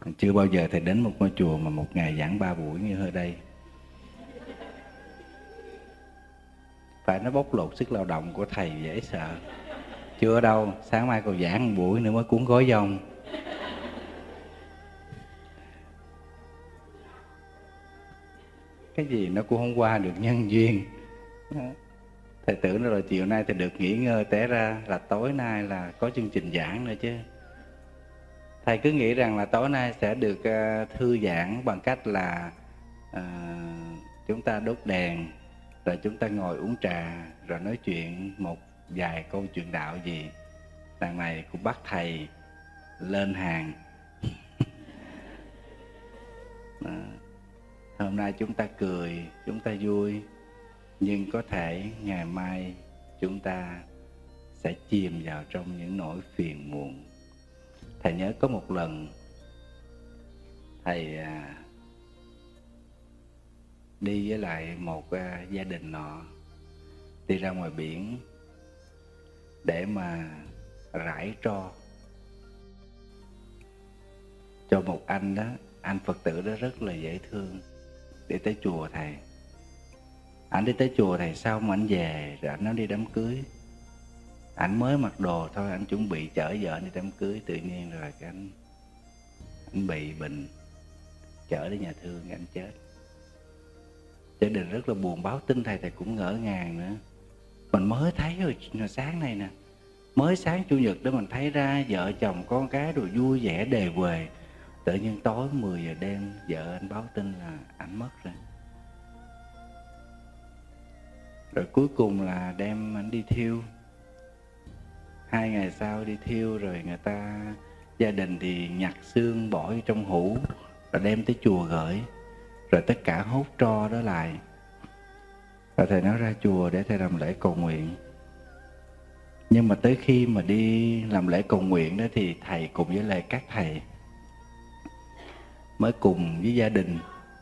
Chưa bao giờ thầy đến một ngôi chùa mà một ngày giảng 3 buổi như ở đây. Phải nó bóc lột sức lao động của thầy dễ sợ. Chưa đâu, sáng mai còn giảng một buổi nữa mới cuốn gói dông. Cái gì nó cũng không qua được nhân duyên. Thầy tưởng là chiều nay thầy được nghỉ ngơi, té ra là tối nay là có chương trình giảng nữa chứ. Thầy cứ nghĩ rằng là tối nay sẽ được thư giãn bằng cách là chúng ta đốt đèn, rồi chúng ta ngồi uống trà, rồi nói chuyện một vài câu chuyện đạo gì. Đằng này cũng bắt thầy lên hàng. Hôm nay chúng ta cười, chúng ta vui, nhưng có thể ngày mai chúng ta sẽ chìm vào trong những nỗi phiền muộn. Thầy nhớ có một lần thầy đi với lại một gia đình nọ, đi ra ngoài biển để mà rải tro cho một anh đó. Anh Phật tử đó rất là dễ thương. Đi tới chùa thầy, anh đi tới chùa thầy xong anh về, rồi anh nói đi đám cưới. Anh mới mặc đồ thôi, anh chuẩn bị chở vợ đi đám cưới, tự nhiên rồi cái anh bị bệnh, chở đến nhà thương anh chết. Gia đình rất là buồn, báo tin thầy cũng ngỡ ngàng nữa. Mình mới thấy rồi sáng nay nè, mới sáng chủ nhật đó mình thấy ra vợ chồng con cái rồi vui vẻ đề huề. Tự nhiên tối 10 giờ đêm vợ anh báo tin là anh mất rồi. Rồi cuối cùng là đem anh đi thiêu. 2 ngày sau đi thiêu rồi người ta, gia đình thì nhặt xương bỏ vô trong hũ, rồi đem tới chùa gửi. Rồi tất cả hốt tro đó lại. Rồi thầy nói ra chùa để thầy làm lễ cầu nguyện. Nhưng mà tới khi mà đi làm lễ cầu nguyện đó thì thầy cùng với lại các thầy mới cùng với gia đình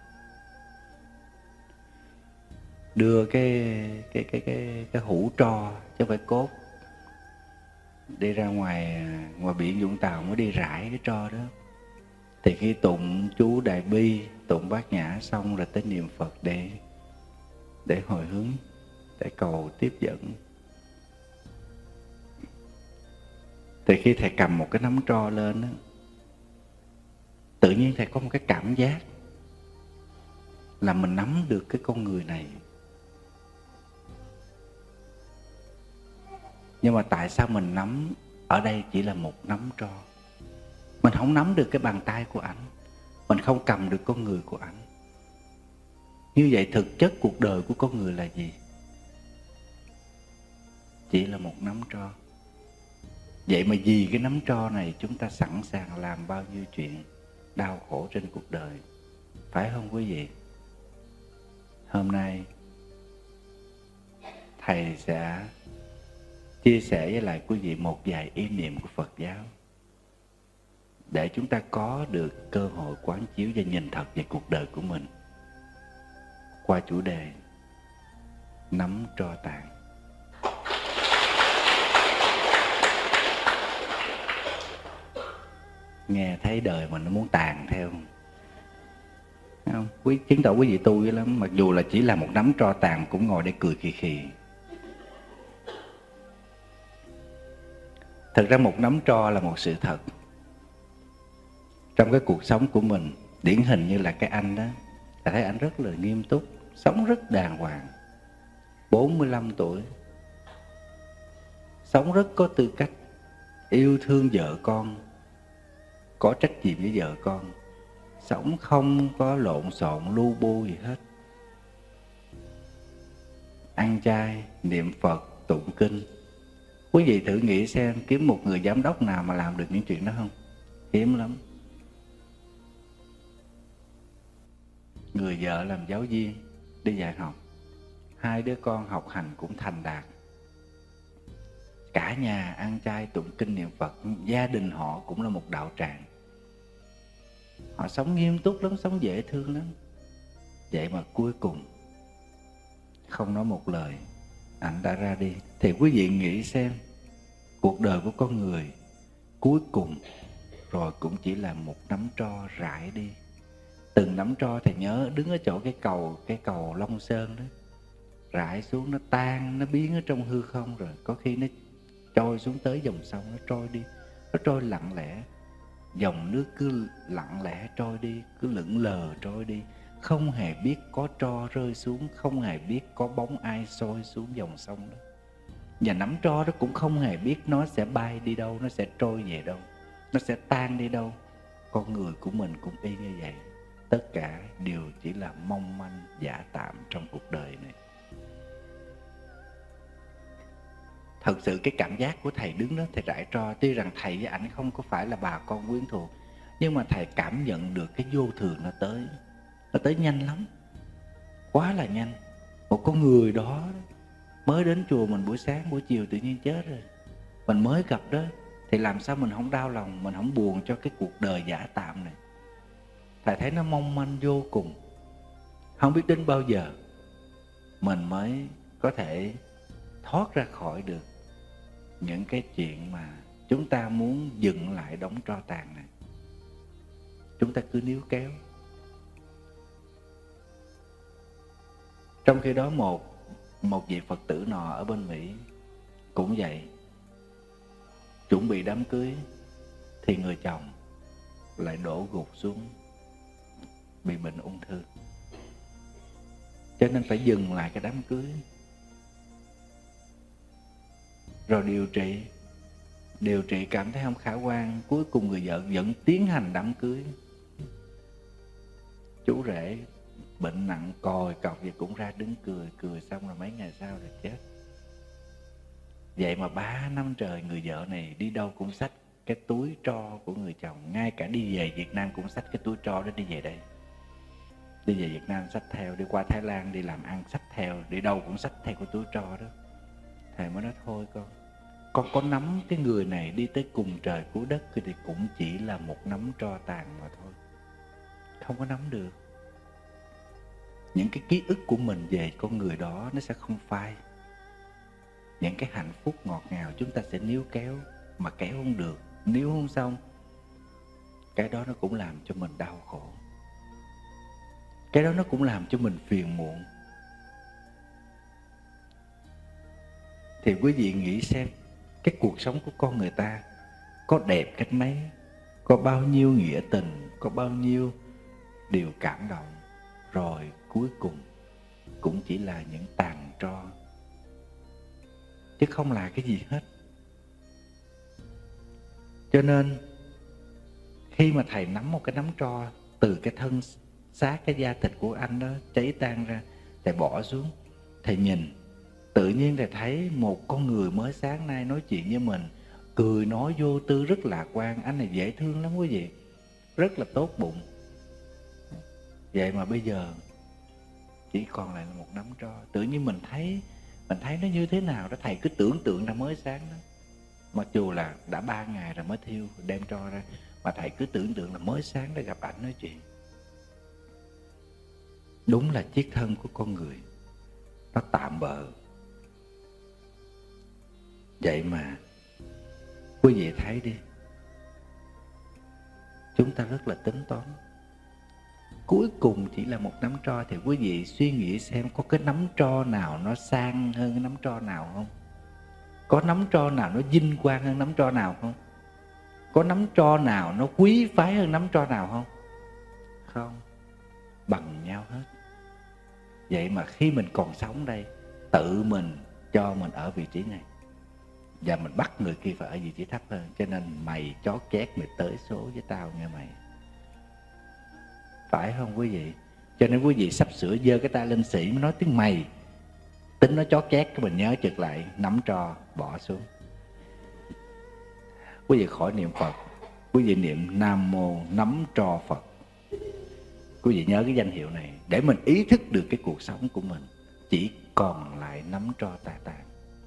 đưa cái hũ tro chứ không phải cốt đi ra ngoài biển Vũng Tàu, mới đi rải cái tro đó. Thì khi tụng chú Đại Bi, tụng Bát Nhã xong rồi tới niệm Phật để hồi hướng, để cầu tiếp dẫn. Thì khi thầy cầm một cái nắm tro lên đó, tự nhiên thầy có một cái cảm giác là mình nắm được cái con người này. Nhưng mà tại sao mình nắm ở đây chỉ là một nắm tro? Mình không nắm được cái bàn tay của ảnh, mình không cầm được con người của ảnh. Như vậy thực chất cuộc đời của con người là gì? Chỉ là một nắm tro. Vậy mà vì cái nắm tro này chúng ta sẵn sàng làm bao nhiêu chuyện đau khổ trên cuộc đời, phải không quý vị? Hôm nay thầy sẽ chia sẻ với lại quý vị một vài ý niệm của Phật giáo để chúng ta có được cơ hội quán chiếu và nhìn thật về cuộc đời của mình qua chủ đề nắm tro tàn. Nghe thấy đời mình nó muốn tàn theo không? Chứng tỏ quý vị tu dữ lắm. Mặc dù là chỉ là một nắm tro tàn cũng ngồi để cười khì khì. Thật ra một nắm tro là một sự thật. Trong cái cuộc sống của mình, điển hình như là cái anh đó, ta thấy anh rất là nghiêm túc, sống rất đàng hoàng, 45 tuổi, sống rất có tư cách, yêu thương vợ con, có trách nhiệm với vợ con, sống không có lộn xộn lu bu gì hết, ăn chay, niệm Phật, tụng kinh. Quý vị thử nghĩ xem, kiếm một người giám đốc nào mà làm được những chuyện đó không? Hiếm lắm. Người vợ làm giáo viên, đi dạy học, 2 đứa con học hành cũng thành đạt, cả nhà ăn chay tụng kinh niệm Phật, gia đình họ cũng là một đạo tràng. Họ sống nghiêm túc lắm, sống dễ thương lắm. Vậy mà cuối cùng không nói một lời, anh đã ra đi. Thì quý vị nghĩ xem, cuộc đời của con người cuối cùng rồi cũng chỉ là một nắm tro rải đi. Từng nắm tro thầy nhớ đứng ở chỗ cái cầu Long Sơn đó, rải xuống nó tan, nó biến ở trong hư không, rồi có khi nó trôi xuống tới dòng sông, nó trôi đi, nó trôi lặng lẽ. Dòng nước cứ lặng lẽ trôi đi, cứ lững lờ trôi đi, không hề biết có tro rơi xuống, không hề biết có bóng ai soi xuống dòng sông đó. Và nắm tro đó cũng không hề biết nó sẽ bay đi đâu, nó sẽ trôi về đâu, nó sẽ tan đi đâu. Con người của mình cũng y như vậy. Tất cả đều chỉ là mong manh giả tạm trong cuộc đời này. Thật sự cái cảm giác của thầy đứng đó, thầy rải tro, tuy rằng thầy với ảnh không có phải là bà con quyến thuộc, nhưng mà thầy cảm nhận được cái vô thường nó tới nhanh lắm, quá là nhanh. Một con người đó mới đến chùa mình buổi sáng buổi chiều tự nhiên chết rồi, mình mới gặp đó, thì làm sao mình không đau lòng, mình không buồn cho cái cuộc đời giả tạm này. Thầy thấy nó mong manh vô cùng. Không biết đến bao giờ mình mới có thể thoát ra khỏi được những cái chuyện mà chúng ta muốn dừng lại đống tro tàn này. Chúng ta cứ níu kéo. Trong khi đó một vị Phật tử nọ ở bên Mỹ cũng vậy, chuẩn bị đám cưới thì người chồng lại đổ gục xuống, bị bệnh ung thư, cho nên phải dừng lại cái đám cưới. Rồi điều trị cảm thấy không khả quan, cuối cùng người vợ vẫn tiến hành đám cưới. Chú rể bệnh nặng còi cọc gì cũng ra đứng cười xong rồi mấy ngày sau rồi chết. Vậy mà 3 năm trời người vợ này đi đâu cũng xách cái túi tro của người chồng, ngay cả đi về Việt Nam cũng xách cái túi tro đó đi về đây. Đi về Việt Nam xách theo, đi qua Thái Lan đi làm ăn xách theo, đi đâu cũng xách theo cái túi tro đó. Thầy mới nói thôi con có nắm cái người này đi tới cùng trời cuối đất thì cũng chỉ là một nắm tro tàn mà thôi, không có nắm được. Những cái ký ức của mình về con người đó nó sẽ không phai. Những cái hạnh phúc ngọt ngào chúng ta sẽ níu kéo, mà kéo không được, níu không xong, cái đó nó cũng làm cho mình đau khổ, cái đó nó cũng làm cho mình phiền muộn. Thì quý vị nghĩ xem, cái cuộc sống của con người ta có đẹp cách mấy, có bao nhiêu nghĩa tình, có bao nhiêu điều cảm động, rồi cuối cùng cũng chỉ là những tàn tro, chứ không là cái gì hết. Cho nên khi mà thầy nắm một cái nắm tro từ cái thân xác, cái da thịt của anh đó cháy tan ra, thầy bỏ xuống, thầy nhìn, tự nhiên thầy thấy một con người mới sáng nay nói chuyện với mình, cười nói vô tư, rất lạc quan. Anh này dễ thương lắm quý vị, rất là tốt bụng. Vậy mà bây giờ chỉ còn lại là một nắm tro. Tự nhiên mình thấy nó như thế nào đó. Thầy cứ tưởng tượng ra mới sáng đó, mặc dù là đã 3 ngày rồi mới thiêu đem tro ra, mà thầy cứ tưởng tượng là mới sáng đã gặp ảnh nói chuyện. Đúng là chiếc thân của con người nó tạm bợ. Vậy mà quý vị thấy đi, chúng ta rất là tính toán. Cuối cùng chỉ là một nắm tro. Thì quý vị suy nghĩ xem, có cái nắm tro nào nó sang hơn cái nắm tro nào không? Có nắm tro nào nó vinh quang hơn nắm tro nào không? Có nắm tro nào nó quý phái hơn nắm tro nào không? Không, bằng nhau hết. Vậy mà khi mình còn sống đây, tự mình cho mình ở vị trí này, và mình bắt người kia phải ở vị trí thấp hơn. Cho nên mày chó chét, mày tới số với tao nghe mày. Phải không quý vị? Cho nên quý vị sắp sửa giơ cái tay lên sĩ mới nói tiếng mày, tính nó chó chét, cái mình nhớ chực lại, nắm tro bỏ xuống. Quý vị khỏi niệm Phật, quý vị niệm Nam Mô Nắm Tro Phật. Quý vị nhớ cái danh hiệu này để mình ý thức được cái cuộc sống của mình chỉ còn lại nắm tro tàn,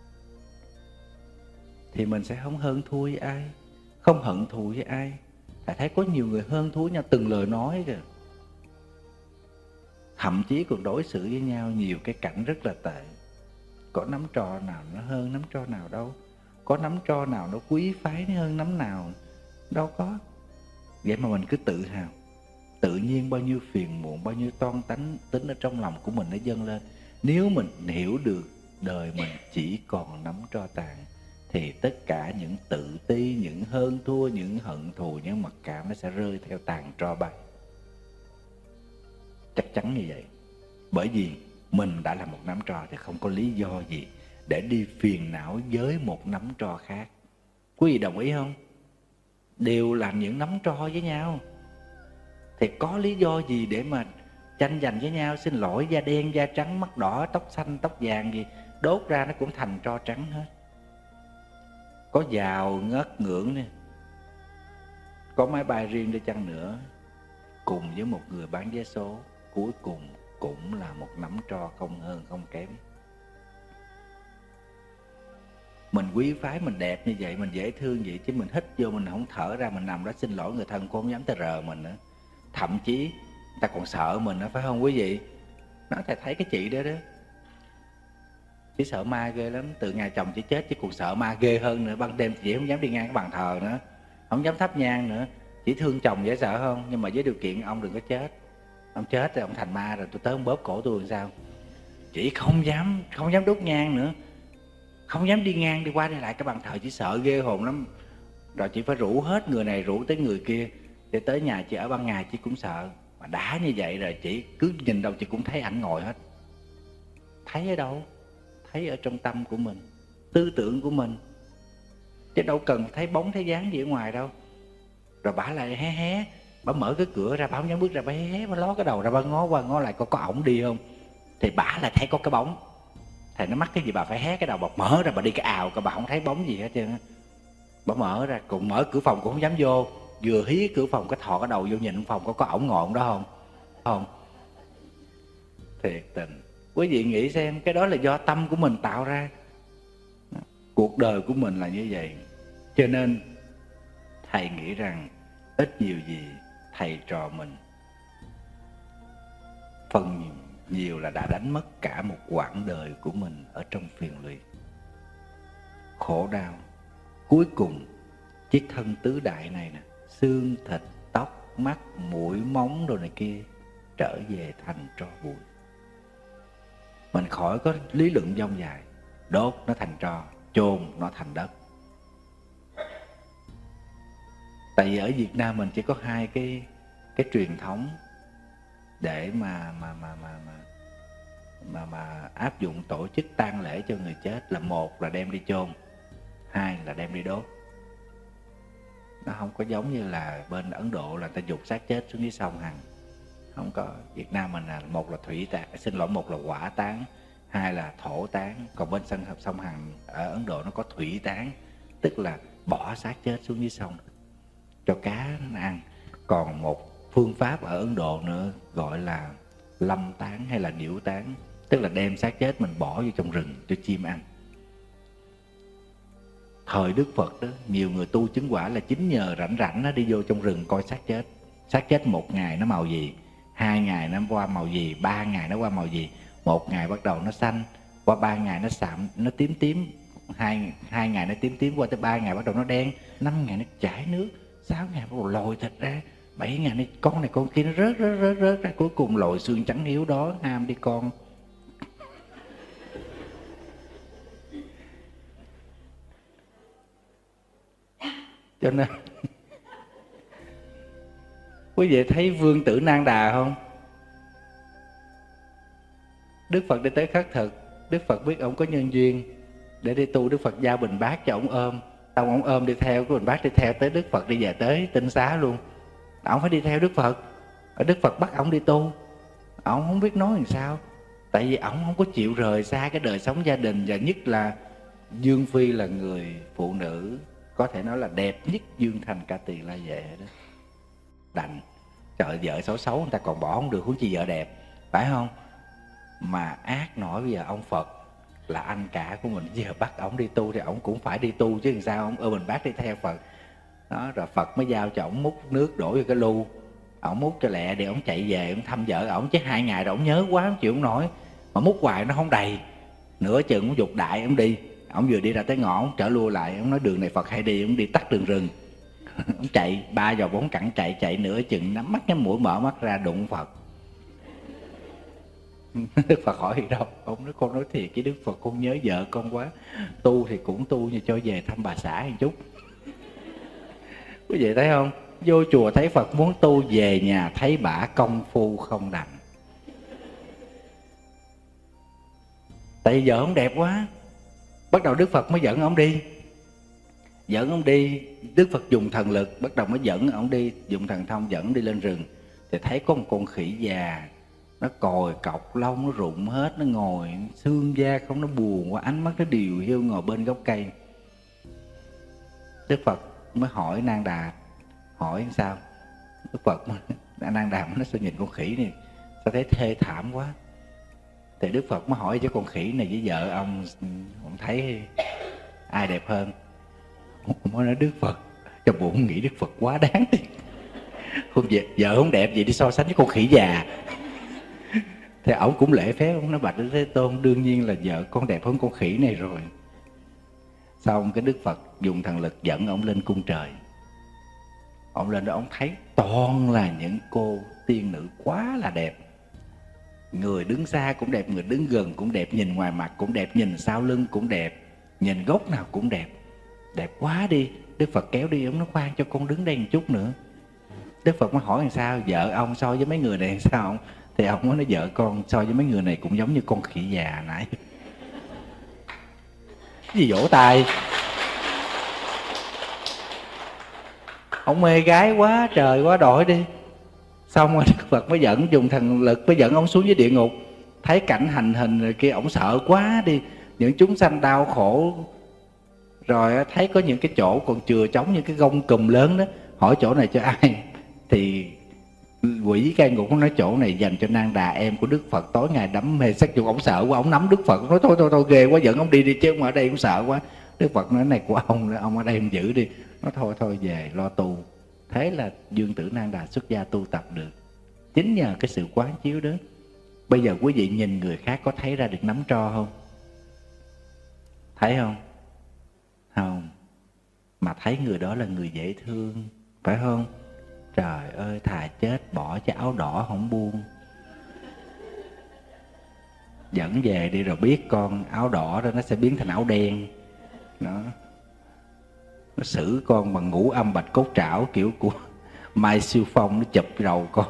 thì mình sẽ không hơn thua với ai, không hận thù với ai. Thầy thấy có nhiều người hơn thua nhau từng lời nói kìa, thậm chí còn đối xử với nhau nhiều cái cảnh rất là tệ. Có nắm tro nào nó hơn nắm tro nào đâu, có nắm tro nào nó quý phái hơn nắm nào đâu có. Vậy mà mình cứ tự hào. Tự nhiên bao nhiêu phiền muộn, bao nhiêu toan tính ở trong lòng của mình nó dâng lên. Nếu mình hiểu được đời mình chỉ còn nắm tro tàn, thì tất cả những tự ti, những hơn thua, những hận thù, những mặc cảm nó sẽ rơi theo tàn tro bay. Chắc chắn như vậy. Bởi vì mình đã là một nắm tro thì không có lý do gì để đi phiền não với một nắm tro khác. Quý vị đồng ý không? Đều làm những nắm tro với nhau, thì có lý do gì để mà tranh giành với nhau? Xin lỗi, da đen, da trắng, mắt đỏ, tóc xanh, tóc vàng gì, đốt ra nó cũng thành tro trắng hết. Có giàu ngất ngưỡng nè, có máy bay riêng đi chăng nữa, cùng với một người bán vé số, cuối cùng cũng là một nắm tro, không hơn không kém. Mình quý phái, mình đẹp như vậy, mình dễ thương vậy, chứ mình hít vô mình không thở ra, mình nằm đó xin lỗi người thân cũng không dám tới rờ mình nữa. Thậm chí người ta còn sợ mình nữa, phải không quý vị? Nói thầy thấy cái chị đó đó, chị sợ ma ghê lắm. Từ ngày chồng chị chết chị còn sợ ma ghê hơn nữa. Ban đêm chị không dám đi ngang cái bàn thờ nữa, không dám thắp nhang nữa. Chỉ thương chồng dễ sợ không? Nhưng mà với điều kiện ông đừng có chết. Ông chết rồi ông thành ma rồi tôi tới ông bóp cổ tôi làm sao? Chị không dám đốt nhang nữa, không dám đi ngang đi qua đi lại cái bàn thờ, chỉ sợ ghê hồn lắm. Rồi chị phải rủ hết người này rủ tới người kia, để tới nhà chị ở ban ngày chị cũng sợ. Mà đã như vậy rồi chị cứ nhìn đâu chị cũng thấy ảnh ngồi hết. Thấy ở đâu? Thấy ở trong tâm của mình, tư tưởng của mình, chứ đâu cần thấy bóng thấy dáng gì ở ngoài đâu. Rồi bả lại hé hé, bả mở cái cửa ra, bả không dám bước ra, bả hé hé, bả ló cái đầu ra, bả ngó qua ngó lại coi có ổng đi không. Thì bả lại thấy có cái bóng. Thầy nó mắc cái gì bà phải hé cái đầu, bà mở ra bà đi cái ào, bà không thấy bóng gì hết trơn á. Bà mở ra, cũng mở cửa phòng cũng không dám vô. Vừa hí cửa phòng cái thò cái đầu vô nhìn phòng có ổng ngồi đó không? Không. Thiệt tình. Quý vị nghĩ xem, cái đó là do tâm của mình tạo ra. Cuộc đời của mình là như vậy. Cho nên thầy nghĩ rằng ít nhiều gì thầy trò mình phần nhiều là đã đánh mất cả một quãng đời của mình ở trong phiền lụy, khổ đau. Cuối cùng chiếc thân tứ đại này nè, xương thịt tóc mắt mũi móng đồ này kia trở về thành tro bụi. Mình khỏi có lý luận dông dài, đốt nó thành tro, chôn nó thành đất. Tại vì ở Việt Nam mình chỉ có hai cái truyền thống để mà áp dụng tổ chức tang lễ cho người chết, là một là đem đi chôn, hai là đem đi đốt. Nó không có giống như là bên Ấn Độ là ta dục xác chết xuống dưới sông Hằng. Không có. Việt Nam mình là một là thủy táng, một là hỏa táng, hai là thổ táng. Còn bên sông Hằng ở Ấn Độ nó có thủy táng, tức là bỏ xác chết xuống dưới sông cho cá nó ăn. Còn một phương pháp ở Ấn Độ nữa gọi là lâm táng hay là điểu táng, tức là đem xác chết mình bỏ vô trong rừng cho chim ăn. Thời Đức Phật đó, nhiều người tu chứng quả là chính nhờ rảnh nó đi vô trong rừng coi xác chết. Xác chết một ngày nó màu gì, 2 ngày nó qua màu gì, 3 ngày nó qua màu gì. 1 ngày bắt đầu nó xanh, qua 3 ngày nó sạm, nó tím tím, 2 ngày nó tím tím, qua tới 3 ngày bắt đầu nó đen, 5 ngày nó chảy nước, 6 ngày bắt đầu lồi thịt ra, 7 ngày này con này con kia nó rớt ra, cuối cùng lồi xương trắng hiếu đó, ham đi con. Cho nên quý vị thấy Vương Tử Nan Đà không? Đức Phật đi tới khất thực, Đức Phật biết ông có nhân duyên để đi tu, Đức Phật giao bình bát cho ông ôm. Xong ông ôm đi theo, cái bình bát đi theo tới Đức Phật, đi về tới Tinh Xá luôn. Ông phải đi theo Đức Phật. Đức Phật bắt ông đi tu, ông không biết nói làm sao. Tại vì ông không có chịu rời xa cái đời sống gia đình. Và nhất là Dương Phi là người phụ nữ có thể nói là đẹp nhất Dương Thành Ca Tỳ La Vệ đó. Đành, trời, vợ xấu xấu người ta còn bỏ không được, huống chi vợ đẹp, phải không? Mà ác nổi, bây giờ ông Phật là anh cả của mình, giờ bắt ổng đi tu thì ổng cũng phải đi tu chứ làm sao. Ông ôm mình bác đi theo Phật đó, rồi Phật mới giao cho ổng múc nước đổ vô cái lu, ổng múc cho lẹ để ổng chạy về ổng thăm vợ ổng. Chứ 2 ngày rồi ổng nhớ quá, ổng chịu không nổi, mà múc hoài nó không đầy, nửa chừng ổng dục đại ổng đi. Ổng vừa đi ra tới ngõ ổng trở lui lại, ổng nói đường này Phật hay đi, ổng đi tắt đường rừng, Ông chạy 3 giờ 4 cẳng, chạy nửa chừng nắm mắt nhắm mũi mở mắt ra đụng Phật. Đức Phật hỏi gì đâu, ông nói con nói thiệt với Đức Phật, con nhớ vợ con quá, tu thì cũng tu như cho về thăm bà xã một chút. Quý vị thấy không, vô chùa thấy Phật muốn tu, về nhà thấy bả công phu không đành. Tại vì vợ ông đẹp quá, bắt đầu Đức Phật mới dẫn ông đi. Dẫn ông đi, Đức Phật dùng thần lực, bắt đầu mới dẫn ông đi, dùng thần thông dẫn đi lên rừng. Thì thấy có một con khỉ già, nó còi cọc lông, nó rụng hết, nó ngồi xương da không, nó buồn quá, ánh mắt nó điều hiu ngồi bên gốc cây. Đức Phật mới hỏi Nang Đà, hỏi sao? Đức Phật Nang Đà nó sao nhìn con khỉ này sao thấy thê thảm quá. Thì Đức Phật mới hỏi cho con khỉ này với vợ ông thấy ai đẹp hơn? Ông mới nói Đức Phật, cho bụng nghĩ Đức Phật quá đáng đi. Không, vợ không đẹp vậy đi so sánh với con khỉ già. Thì ổng cũng lễ phép, ông nói bạch Đức Thế Tôn, đương nhiên là vợ con đẹp hơn con khỉ này rồi. Xong cái Đức Phật dùng thần lực dẫn ổng lên cung trời. Ổng lên đó ổng thấy toàn là những cô tiên nữ quá là đẹp. Người đứng xa cũng đẹp, người đứng gần cũng đẹp, nhìn ngoài mặt cũng đẹp, nhìn sau lưng cũng đẹp, nhìn góc nào cũng đẹp. Đẹp quá đi. Đức Phật kéo đi, ông nói khoan cho con đứng đây một chút nữa. Đức Phật mới hỏi làm sao, vợ ông so với mấy người này sao ông? Thì ông mới nói vợ con so với mấy người này cũng giống như con khỉ già nãy. Cái gì vỗ tay? Ông mê gái quá trời quá đổi đi. Xong rồi Đức Phật mới dẫn, dùng thần lực mới dẫn ông xuống dưới địa ngục. Thấy cảnh hành hình rồi kia, ổng sợ quá đi. Những chúng sanh đau khổ. Rồi thấy có những cái chỗ còn chừa trống, những cái gông cùm lớn đó. Hỏi chỗ này cho ai? Thì quỷ cai ngục nói chỗ này dành cho Nang Đà, em của Đức Phật, tối ngày đắm mê sắc dục. Ông sợ quá, ông nắm Đức Phật, nói thôi ghê quá, dẫn ông đi đi chứ ông ở đây cũng sợ quá. Đức Phật nói này của ông ở đây ông giữ đi. Nói thôi về lo tu. Thế là Dương Tử Nang Đà xuất gia tu tập được, chính nhờ cái sự quán chiếu đó. Bây giờ quý vị nhìn người khác có thấy ra được nắm tro không? Thấy không? Không. Mà thấy người đó là người dễ thương, phải không? Trời ơi, thà chết bỏ cái áo đỏ không buông. Dẫn về đi rồi biết con áo đỏ đó nó sẽ biến thành áo đen. Nó xử con bằng ngũ âm bạch cốt trảo kiểu của Mai Siêu Phong, nó chụp đầu con.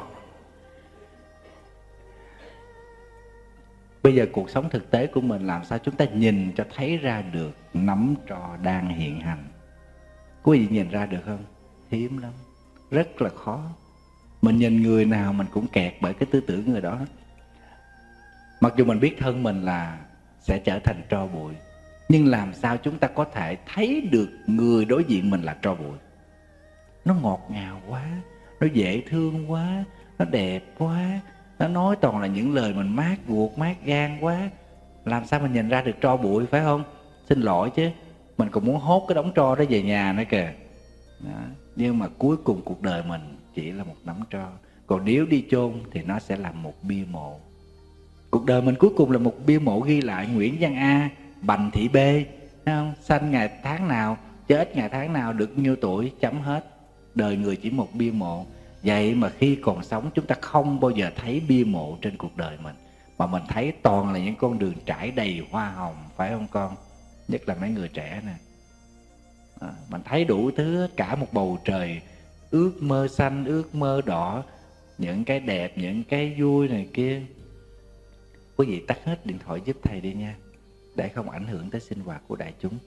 Bây giờ cuộc sống thực tế của mình làm sao chúng ta nhìn cho thấy ra được nắm trò đang hiện hành? Quý vị nhìn ra được không? Hiếm lắm, rất là khó. Mình nhìn người nào mình cũng kẹt bởi cái tư tưởng người đó. Mặc dù mình biết thân mình là sẽ trở thành tro bụi, nhưng làm sao chúng ta có thể thấy được người đối diện mình là tro bụi? Nó ngọt ngào quá, nó dễ thương quá, nó đẹp quá, nó nói toàn là những lời mình mát ruột mát gan quá. Làm sao mình nhìn ra được tro bụi, phải không? Xin lỗi chứ, mình còn muốn hốt cái đống tro đó về nhà nữa kìa đó. Nhưng mà cuối cùng cuộc đời mình chỉ là một nắm tro. Còn nếu đi chôn thì nó sẽ là một bia mộ. Cuộc đời mình cuối cùng là một bia mộ ghi lại Nguyễn Văn A, Bành Thị B, thấy không? Sanh ngày tháng nào, chết ngày tháng nào, được nhiêu tuổi, chấm hết. Đời người chỉ một bia mộ. Vậy mà khi còn sống chúng ta không bao giờ thấy bia mộ trên cuộc đời mình, mà mình thấy toàn là những con đường trải đầy hoa hồng, phải không con? Nhất là mấy người trẻ nè. Mình thấy đủ thứ, cả một bầu trời ước mơ xanh, ước mơ đỏ, những cái đẹp, những cái vui này kia. Quý vị tắt hết điện thoại giúp thầy đi nha, để không ảnh hưởng tới sinh hoạt của đại chúng.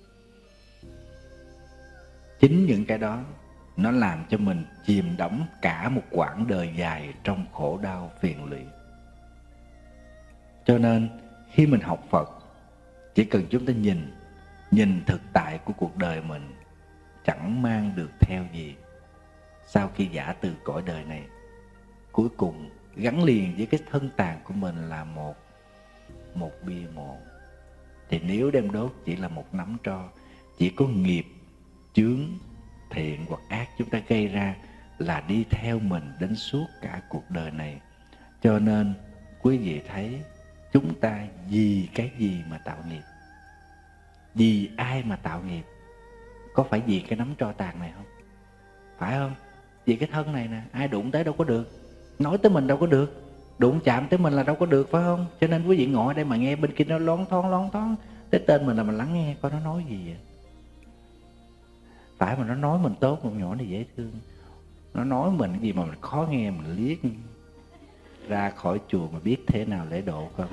Chính những cái đó nó làm cho mình chìm đắm cả một quãng đời dài trong khổ đau phiền lụy. Cho nên khi mình học Phật, chỉ cần chúng ta nhìn thực tại của cuộc đời mình chẳng mang được theo gì. Sau khi giã từ cõi đời này, cuối cùng gắn liền với cái thân tàn của mình là một bia mộ. Thì nếu đem đốt chỉ là một nắm tro, chỉ có nghiệp chướng thiện hoặc ác chúng ta gây ra là đi theo mình đến suốt cả cuộc đời này. Cho nên quý vị thấy chúng ta vì cái gì mà tạo nghiệp? Vì ai mà tạo nghiệp? Có phải vì cái nắm tro tàn này không? phải không? Vì cái thân này nè, ai đụng tới đâu có được, nói tới mình đâu có được, đụng chạm tới mình là đâu có được, phải không? Cho nên quý vị ngồi ở đây mà nghe bên kia nó lon thoáng tới tên mình là mình lắng nghe coi nó nói gì vậy. Phải mà nó nói mình tốt, con nhỏ này dễ thương, nó nói mình cái gì mà mình khó nghe mình liếc ra khỏi chùa mà biết thế nào lễ độ không?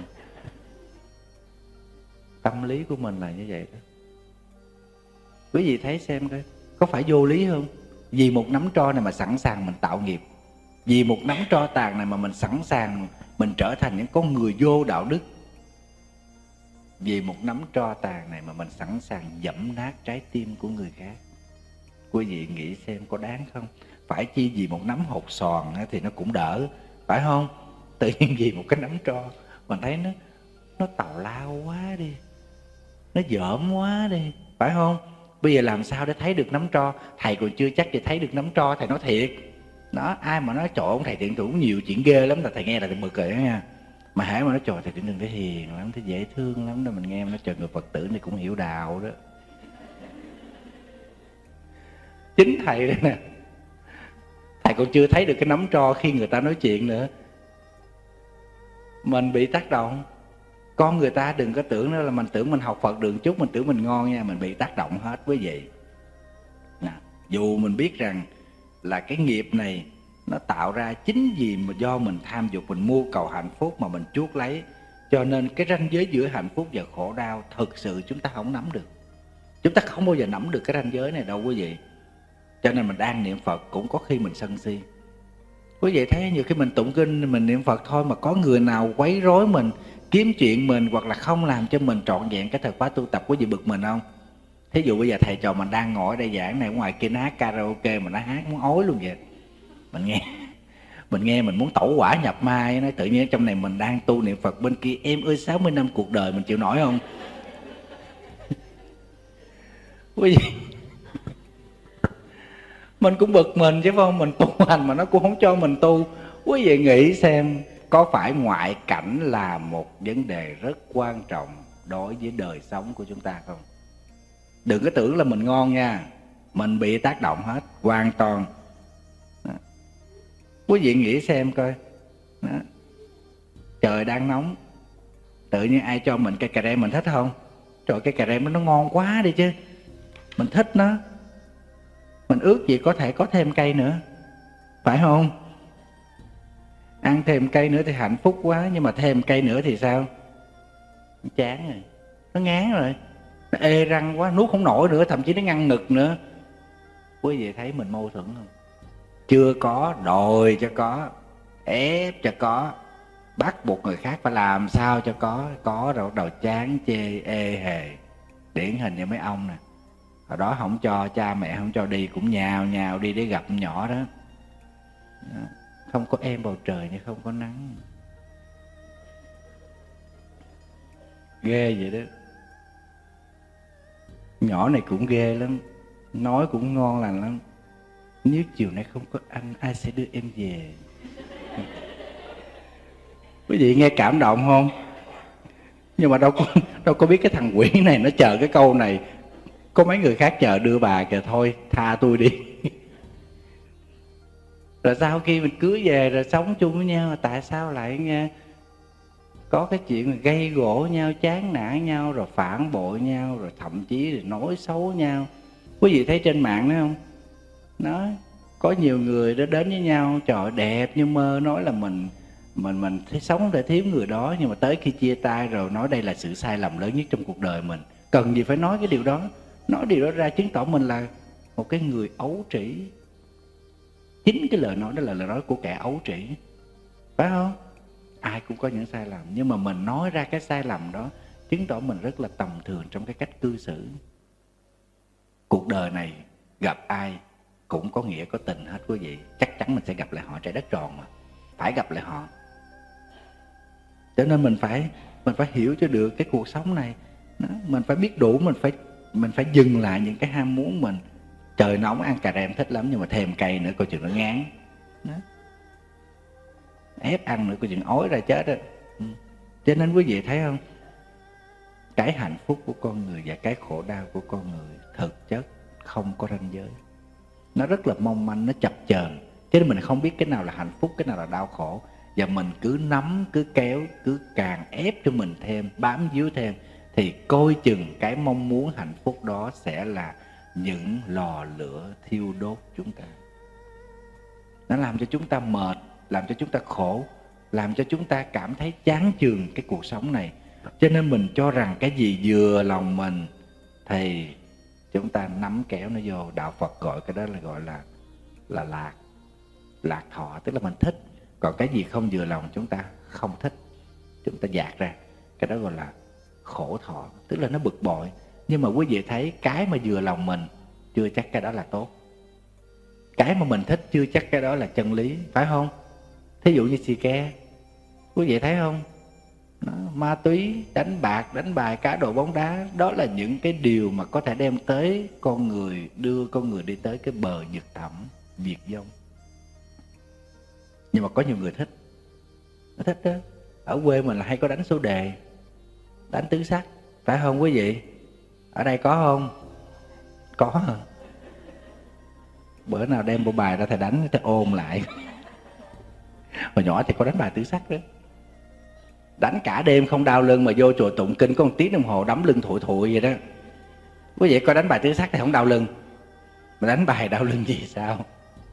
Tâm lý của mình là như vậy đó. Quý vị thấy xem coi, có phải vô lý không? Vì một nắm tro này mà sẵn sàng mình tạo nghiệp, vì một nắm tro tàn này mà mình sẵn sàng mình trở thành những con người vô đạo đức, vì một nắm tro tàn này mà mình sẵn sàng dẫm nát trái tim của người khác. Quý vị nghĩ xem có đáng không? Phải chi vì một nắm hột xoàn thì nó cũng đỡ, phải không? Tự nhiên vì một cái nắm tro mình thấy nó tào lao quá đi, nó dởm quá đi, phải không? Bây giờ làm sao để thấy được nắm tro? Thầy còn chưa chắc thì thấy được nắm tro, thầy nói thiệt đó. Ai mà nói trời ông thầy Thiện Thủ nhiều chuyện ghê lắm là thầy nghe là thầy mực rồi đó nha. Mà hãy mà nói trời thầy Thiện Thủ thấy hiền lắm, thấy dễ thương lắm đó, mình nghe nó trời người Phật tử này cũng hiểu đạo đó. Chính thầy đây nè, thầy còn chưa thấy được cái nắm tro khi người ta nói chuyện nữa, mình bị tác động. Con người ta đừng có tưởng nữa là mình tưởng mình học Phật đường chút, mình tưởng mình ngon nha, mình bị tác động hết quý vị. Dù mình biết rằng là cái nghiệp này nó tạo ra chính vì mà do mình tham dục, mình mưu cầu hạnh phúc mà mình chuốc lấy, cho nên cái ranh giới giữa hạnh phúc và khổ đau thực sự chúng ta không nắm được. Chúng ta không bao giờ nắm được cái ranh giới này đâu quý vị. Cho nên mình đang niệm Phật cũng có khi mình sân si. Quý vị thấy nhiều khi mình tụng kinh, mình niệm Phật thôi mà có người nào quấy rối mình, kiếm chuyện mình, hoặc là không làm cho mình trọn vẹn cái thời khóa tu tập, quý vị bực mình không? Thí dụ bây giờ thầy trò mình đang ngồi ở đây giảng này, ngoài kia nó hát karaoke mà nó hát muốn ói luôn vậy. Mình nghe mình muốn tẩu hỏa nhập ma, nói tự nhiên trong này mình đang tu niệm Phật, bên kia em ơi 60 năm cuộc đời mình chịu nổi không? Quý vị, mình cũng bực mình chứ phải không? Mình tu hành mà nó cũng không cho mình tu. Quý vị nghĩ xem, có phải ngoại cảnh là một vấn đề rất quan trọng đối với đời sống của chúng ta không? Đừng có tưởng là mình ngon nha, mình bị tác động hết, hoàn toàn. Đó. Quý vị nghĩ xem coi, đó. Trời đang nóng, tự nhiên ai cho mình cây cà rem mình thích không? Trời, cây cà rem nó ngon quá đi chứ, mình thích nó, mình ước gì có thể có thêm cây nữa, phải không? Ăn thêm cây nữa thì hạnh phúc quá, nhưng mà thêm cây nữa thì sao? Chán rồi, nó ngán rồi, nó ê răng quá, nuốt không nổi nữa, thậm chí nó ngăn ngực nữa. Quý vị thấy mình mâu thuẫn không? Chưa có, đòi cho có, ép cho có, bắt buộc người khác phải làm sao cho có rồi đầu chán chê ê hề. Điển hình như mấy ông nè, hồi đó không cho cha mẹ không cho đi, cũng nhào nhào đi để gặp nhỏ đó. Không có em bầu trời như không có nắng, ghê vậy đó. Nhỏ này cũng ghê lắm, nói cũng ngon lành lắm. Nếu chiều nay không có anh, ai sẽ đưa em về? Quý vị nghe cảm động không? Nhưng mà đâu có biết cái thằng quỷ này nó chờ cái câu này. Có mấy người khác chờ đưa bà kìa, thôi tha tôi đi. Rồi sau khi mình cưới về rồi sống chung với nhau, tại sao lại nghe có cái chuyện gây gổ nhau, chán nản nhau, rồi phản bội nhau, rồi thậm chí là nói xấu nhau. Quý vị thấy trên mạng đó không? Nói có nhiều người đó đến với nhau, trời đẹp như mơ, nói là mình thấy sống để thiếu người đó, nhưng mà tới khi chia tay rồi nói đây là sự sai lầm lớn nhất trong cuộc đời mình. Cần gì phải nói cái điều đó? Nói điều đó ra chứng tỏ mình là một cái người ấu trĩ. Chính cái lời nói đó là lời nói của kẻ ấu trĩ, phải không? Ai cũng có những sai lầm, nhưng mà mình nói ra cái sai lầm đó chứng tỏ mình rất là tầm thường trong cái cách cư xử. Cuộc đời này gặp ai cũng có nghĩa có tình hết quý vị. Chắc chắn mình sẽ gặp lại họ, trái đất tròn mà, phải gặp lại họ. Cho nên mình phải hiểu cho được cái cuộc sống này đó. Mình phải biết đủ, mình phải dừng lại những cái ham muốn mình. Trời nóng ăn cà rem thích lắm, nhưng mà thêm cây nữa coi chừng nó ngán đó. Ép ăn nữa coi chừng ói ra chết đó. Cho nên quý vị thấy không, cái hạnh phúc của con người và cái khổ đau của con người thực chất không có ranh giới. nó rất là mong manh, nó chập chờn, cho nên mình không biết cái nào là hạnh phúc, cái nào là đau khổ. Và mình cứ nắm, cứ kéo, cứ càng ép cho mình thêm, bám víu thêm, thì coi chừng cái mong muốn hạnh phúc đó sẽ là những lò lửa thiêu đốt chúng ta. Nó làm cho chúng ta mệt, làm cho chúng ta khổ, làm cho chúng ta cảm thấy chán chường cái cuộc sống này. Cho nên mình cho rằng cái gì vừa lòng mình thì chúng ta nắm kéo nó vô. Đạo Phật gọi cái đó là gọi là lạc thọ, tức là mình thích. Còn cái gì không vừa lòng chúng ta không thích, chúng ta dạt ra, cái đó gọi là khổ thọ, tức là nó bực bội. Nhưng mà quý vị thấy cái mà vừa lòng mình chưa chắc cái đó là tốt, cái mà mình thích chưa chắc cái đó là chân lý, phải không? Thí dụ như xì ke, quý vị thấy không? Ma túy, đánh bạc, đánh bài, cá độ, bóng đá, đó là những cái điều mà có thể đem tới con người, đưa con người đi tới cái bờ vực thẳm, diệt vong. Nhưng mà có nhiều người thích, nó thích đó. Ở quê mình là hay có đánh số đề, đánh tứ sắc, phải không quý vị? Ở đây có không? Có. Bữa nào đem bộ bài ra thầy đánh, thầy ôm lại. Hồi nhỏ thì có đánh bài tứ sắc đó, đánh cả đêm không đau lưng, mà vô chùa tụng kinh có 1 tiếng đồng hồ đấm lưng thụi thụi vậy đó. Quý vị coi đánh bài tứ sắc thì không đau lưng, mà đánh bài đau lưng gì sao?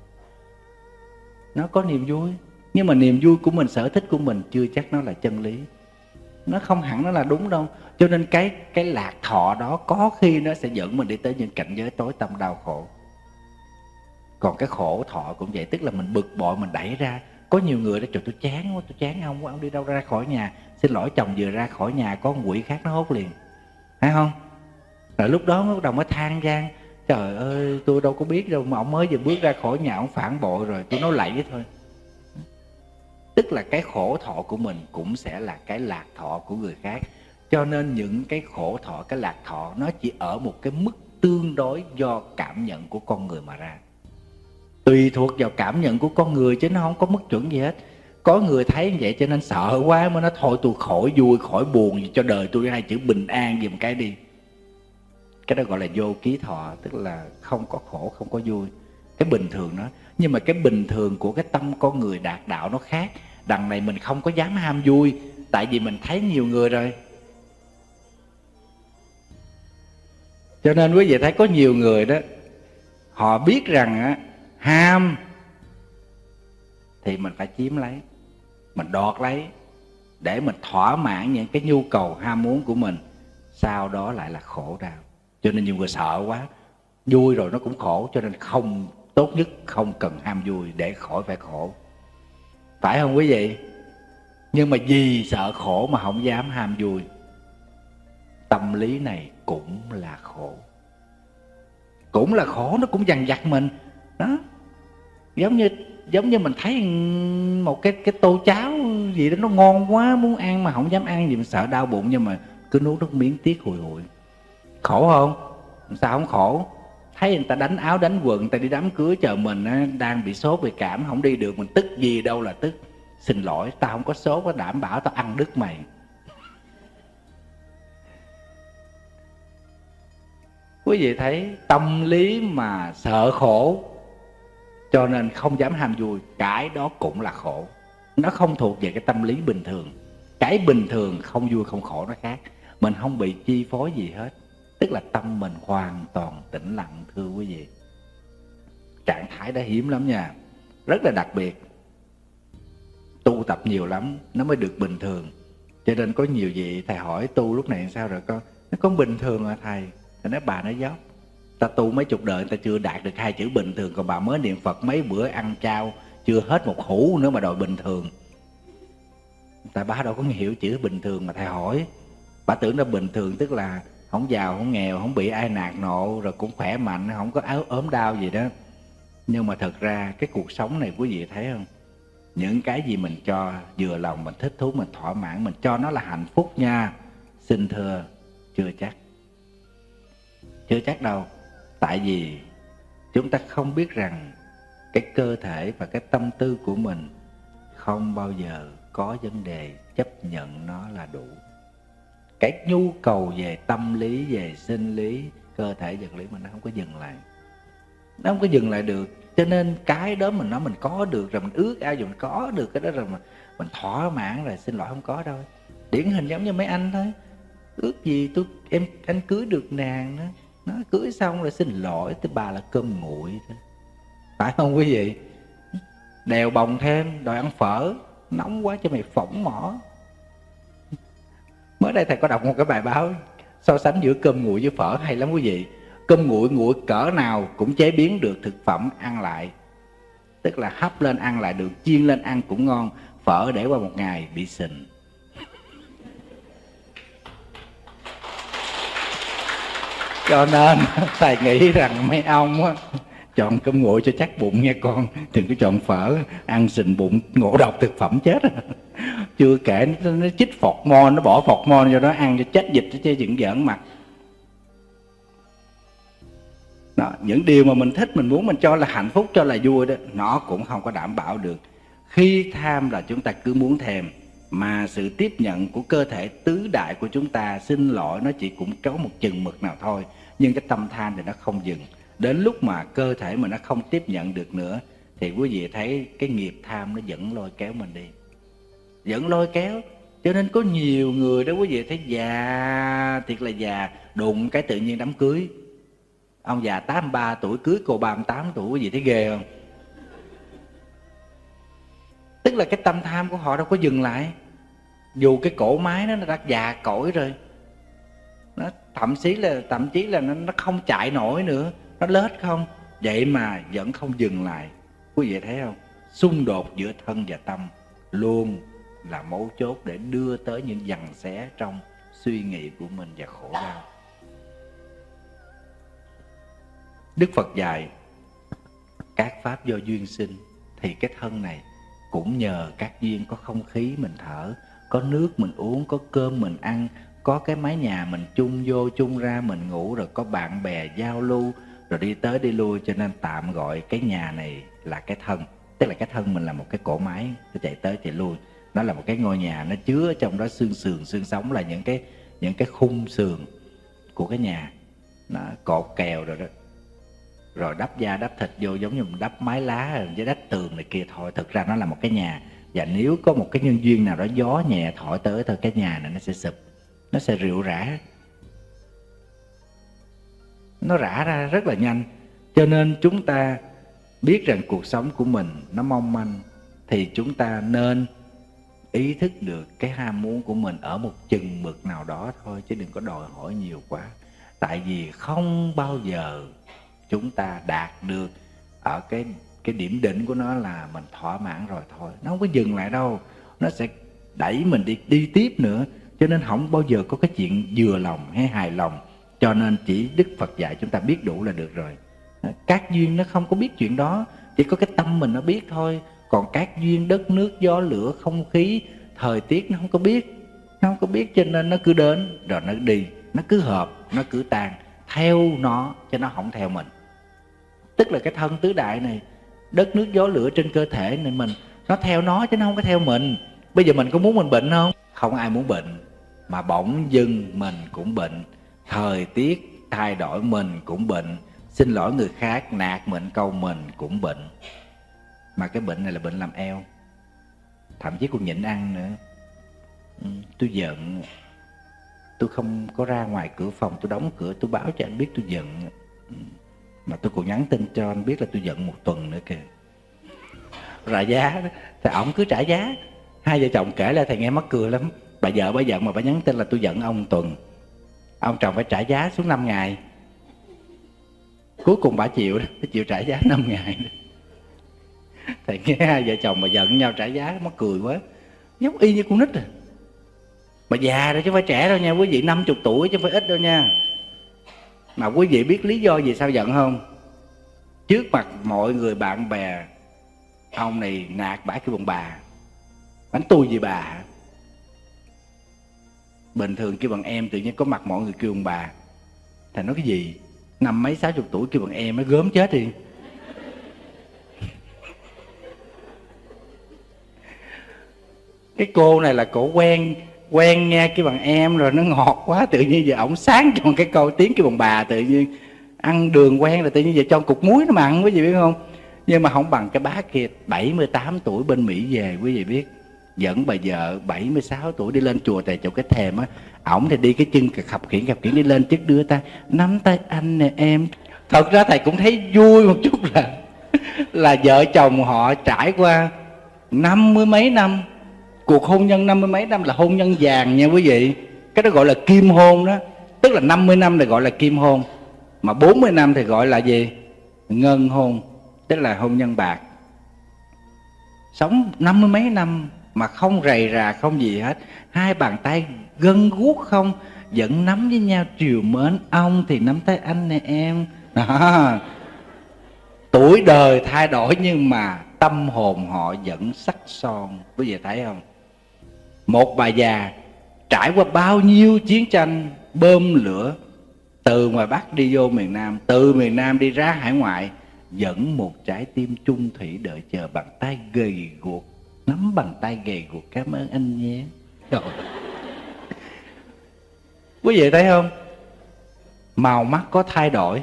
Nó có niềm vui, nhưng mà niềm vui của mình, sở thích của mình chưa chắc nó là chân lý, nó không hẳn nó là đúng đâu. Cho nên cái lạc thọ đó có khi nó sẽ dẫn mình đi tới những cảnh giới tối tăm đau khổ. Còn cái khổ thọ cũng vậy, tức là mình bực bội, mình đẩy ra. Có nhiều người đó, trời tôi chán quá, tôi chán ông đi đâu ra khỏi nhà, xin lỗi chồng vừa ra khỏi nhà có con quỷ khác nó hốt liền, phải không? Rồi lúc đó bắt đầu mới than gian, trời ơi tôi đâu có biết đâu, mà ông mới vừa bước ra khỏi nhà ông phản bội rồi, tôi nói lạy thôi. Tức là cái khổ thọ của mình cũng sẽ là cái lạc thọ của người khác. Cho nên những cái khổ thọ, cái lạc thọ nó chỉ ở một cái mức tương đối do cảm nhận của con người mà ra. Tùy thuộc vào cảm nhận của con người chứ nó không có mức chuẩn gì hết. Có người thấy như vậy cho nên sợ quá mới nói thôi tôi khỏi vui, khỏi buồn gì cho đời tôi, 2 chữ bình an giùm cái đi. Cái đó gọi là vô ký thọ, tức là không có khổ, không có vui. Cái bình thường đó. Nhưng mà cái bình thường của cái tâm con người đạt đạo nó khác. Đằng này mình không có dám ham vui, tại vì mình thấy nhiều người rồi. Cho nên quý vị thấy có nhiều người đó, họ biết rằng á, ham thì mình phải chiếm lấy, mình đoạt lấy để mình thỏa mãn những cái nhu cầu ham muốn của mình, sau đó lại là khổ đau. Cho nên nhiều người sợ quá, vui rồi nó cũng khổ, cho nên không, tốt nhất không cần ham vui để khỏi phải khổ, phải không quý vị? Nhưng mà vì sợ khổ mà không dám ham vui. Tâm lý này cũng là khổ, cũng là khổ, nó cũng dằn vặt mình đó. Giống như mình thấy một cái tô cháo gì đó nó ngon quá, muốn ăn mà không dám ăn vì mình sợ đau bụng, nhưng mà cứ nuốt nước miếng tiếc hùi hụi. Khổ không? Sao không khổ? Thấy người ta đánh áo đánh quần, người ta đi đám cưới, chờ mình đang bị sốt bị cảm không đi được, mình tức gì đâu là tức. Xin lỗi, tao không có sốt, có đảm bảo tao ăn đứt mày. Quý vị thấy tâm lý mà sợ khổ cho nên không dám ham vui, cái đó cũng là khổ. Nó không thuộc về cái tâm lý bình thường. Cái bình thường không vui không khổ nó khác. Mình không bị chi phối gì hết, tức là tâm mình hoàn toàn tĩnh lặng, thưa quý vị. Trạng thái đó hiếm lắm nha, rất là đặc biệt. Tu tập nhiều lắm nó mới được bình thường. Cho nên có nhiều vị thầy hỏi tu lúc này sao rồi con? Nó có bình thường à thầy? Thầy nói bà nói dốc. Ta tu mấy chục đời ta chưa đạt được 2 chữ bình thường, còn bà mới niệm Phật mấy bữa ăn chao chưa hết một hũ nữa mà đòi bình thường. Tại bà đâu có hiểu chữ bình thường mà thầy hỏi. Bà tưởng nó bình thường tức là không giàu không nghèo, không bị ai nạt nộ, rồi cũng khỏe mạnh, không có ốm đau gì đó. Nhưng mà thật ra cái cuộc sống này quý vị thấy không, những cái gì mình cho vừa lòng, mình thích thú, mình thỏa mãn, mình cho nó là hạnh phúc nha, xin thưa chưa chắc. Chưa chắc đâu. Tại vì chúng ta không biết rằng cái cơ thể và cái tâm tư của mình không bao giờ có vấn đề chấp nhận nó là đủ. Cái nhu cầu về tâm lý, về sinh lý, cơ thể, vật lý mình nó không có dừng lại. nó không có dừng lại được. Cho nên cái đó mình nói mình có được rồi, mình ước ao rồi mình có được cái đó rồi mình thỏa mãn rồi, xin lỗi không có đâu. Điển hình giống như mấy anh thôi, ước gì anh cưới được nàng đó, nó cưới xong rồi xin lỗi tới bà là cơm nguội thôi, phải không quý vị? Đèo bồng thêm đòi ăn phở, nóng quá cho mày phỏng mỏ. Mới đây thầy có đọc một cái bài báo so sánh giữa cơm nguội với phở hay lắm quý vị. Cơm nguội nguội cỡ nào cũng chế biến được thực phẩm ăn lại, tức là hấp lên ăn lại được, chiên lên ăn cũng ngon. Phở để qua một ngày bị sình. Cho nên thầy nghĩ rằng mấy ông á, chọn cơm nguội cho chắc bụng nha con, đừng có chọn phở ăn sình bụng ngộ độc thực phẩm chết. Chưa kể nó chích phọt mon, nó bỏ phọt mon cho nó ăn cho chết dịch, chứ dựng giỡn mặt. Đó, những điều mà mình thích, mình muốn, mình cho là hạnh phúc, cho là vui đó, nó cũng không có đảm bảo được. Khi tham là chúng ta cứ muốn thèm, mà sự tiếp nhận của cơ thể tứ đại của chúng ta, xin lỗi, nó chỉ cũng có một chừng mực nào thôi. Nhưng cái tâm tham thì nó không dừng. Đến lúc mà cơ thể mình nó không tiếp nhận được nữa, thì quý vị thấy cái nghiệp tham nó vẫn lôi kéo mình đi, vẫn lôi kéo. Cho nên có nhiều người đó quý vị thấy già thiệt là già, đụng cái tự nhiên đám cưới. Ông già 83 tuổi cưới cô 38 tuổi, quý vị thấy ghê không? Tức là cái tâm tham của họ đâu có dừng lại. Dù cái cổ máy nó đã già cỗi rồi, nó thậm chí là nó không chạy nổi nữa, nó lết không, vậy mà vẫn không dừng lại. Quý vị thấy không? Xung đột giữa thân và tâm luôn là mấu chốt để đưa tới những giằng xé trong suy nghĩ của mình và khổ đau. Đức Phật dạy các pháp do duyên sinh, thì cái thân này cũng nhờ các duyên. Có không khí mình thở, có nước mình uống, có cơm mình ăn, có cái mái nhà mình chung vô chung ra mình ngủ, rồi có bạn bè giao lưu, rồi đi tới đi lui. Cho nên tạm gọi cái nhà này là cái thân. Tức là cái thân mình là một cái cỗ máy, nó chạy tới chạy lui. Nó là một cái ngôi nhà, nó chứa trong đó xương sườn, xương sống là những cái khung sườn của cái nhà. Nó cột kèo rồi đó, rồi đắp da đắp thịt vô, giống như mình đắp mái lá với đắp tường này kia thôi. Thực ra nó là một cái nhà. Và nếu có một cái nhân duyên nào đó gió nhẹ thổi tới thôi, cái nhà này nó sẽ sụp, nó sẽ rệu rã, nó rã ra rất là nhanh. Cho nên chúng ta biết rằng cuộc sống của mình nó mong manh, thì chúng ta nên ý thức được cái ham muốn của mình ở một chừng mực nào đó thôi, chứ đừng có đòi hỏi nhiều quá. Tại vì không bao giờ chúng ta đạt được ở cái điểm đỉnh của nó là mình thỏa mãn rồi thôi. Nó không có dừng lại đâu, nó sẽ đẩy mình đi tiếp nữa. Cho nên không bao giờ có cái chuyện vừa lòng hay hài lòng. Cho nên chỉ Đức Phật dạy chúng ta biết đủ là được rồi. Các duyên nó không có biết chuyện đó, chỉ có cái tâm mình nó biết thôi. Còn các duyên đất nước, gió lửa, không khí, thời tiết nó không có biết. Nó không có biết, cho nên nó cứ đến rồi nó đi, nó cứ hợp, nó cứ tan, theo nó chứ nó không theo mình. Tức là cái thân tứ đại này, đất nước gió lửa trên cơ thể này mình, nó theo nó chứ nó không có theo mình. Bây giờ mình có muốn mình bệnh không? Không ai muốn bệnh. Mà bỗng dưng mình cũng bệnh, thời tiết thay đổi mình cũng bệnh, xin lỗi người khác nạt mình câu mình cũng bệnh. Mà cái bệnh này là bệnh làm eo, thậm chí còn nhịn ăn nữa. Tôi giận, tôi không có ra ngoài cửa phòng, tôi đóng cửa, tôi báo cho anh biết tôi giận. Mà tôi còn nhắn tin cho anh biết là tôi giận 1 tuần nữa kìa. Trả giá đó. Thì ổng cứ trả giá. Hai vợ chồng kể lại thầy nghe mắc cười lắm. Bà vợ bà giận mà bà nhắn tin là tôi giận ông 1 tuần, ông chồng phải trả giá xuống 5 ngày. Cuối cùng bà chịu đó, bà chịu trả giá 5 ngày đó. Thầy nghe hai vợ chồng mà giận nhau trả giá mắc cười quá. Giống y như con nít à. Bà già rồi chứ không phải trẻ đâu nha quý vị, 50 tuổi chứ không phải ít đâu nha. Mà quý vị biết lý do vì sao giận không? Trước mặt mọi người bạn bè, ông này nạt bả kêu bằng bà. Bánh tôi gì bà? Bình thường kêu bằng em, tự nhiên có mặt mọi người kêu bằng bà. Thầy nói cái gì? 50 mấy 60 tuổi kêu bằng em, nó gớm chết đi. Cái cô này là cổ quen nghe kêu bằng em rồi, nó ngọt quá, tự nhiên giờ ổng sáng cho cái câu tiếng kêu bằng bà, tự nhiên Ăn đường quen rồi tự nhiên giờ cho cục muối nó mặn, quý vị biết không? Nhưng mà không bằng cái bác kia 78 tuổi bên Mỹ về, quý vị biết, dẫn bà vợ 76 tuổi đi lên chùa tại chỗ cái thềm á. Ổng thì đi cái chân khập khiễng đi lên trước đưa ta, nắm tay anh nè em. Thật ra thầy cũng thấy vui một chút là vợ chồng họ trải qua 50 mấy năm, cuộc hôn nhân 50 mấy năm là hôn nhân vàng nha quý vị. Cái đó gọi là kim hôn đó. Tức là 50 năm thì gọi là kim hôn, mà 40 năm thì gọi là gì? Ngân hôn, tức là hôn nhân bạc. Sống 50 mấy năm mà không rầy rà, không gì hết. Hai bàn tay gân guốc không, vẫn nắm với nhau trìu mến. Ông thì nắm tay anh nè em đó. Tuổi đời thay đổi nhưng mà tâm hồn họ vẫn sắc son, quý vị thấy không? Một bà già trải qua bao nhiêu chiến tranh bơm lửa, từ ngoài Bắc đi vô miền Nam, từ miền Nam đi ra hải ngoại, vẫn một trái tim chung thủy đợi chờ, bàn tay gầy guộc, nắm bàn tay gầy guộc, cảm ơn anh nhé. Trời. Quý vị thấy không? Màu mắt có thay đổi,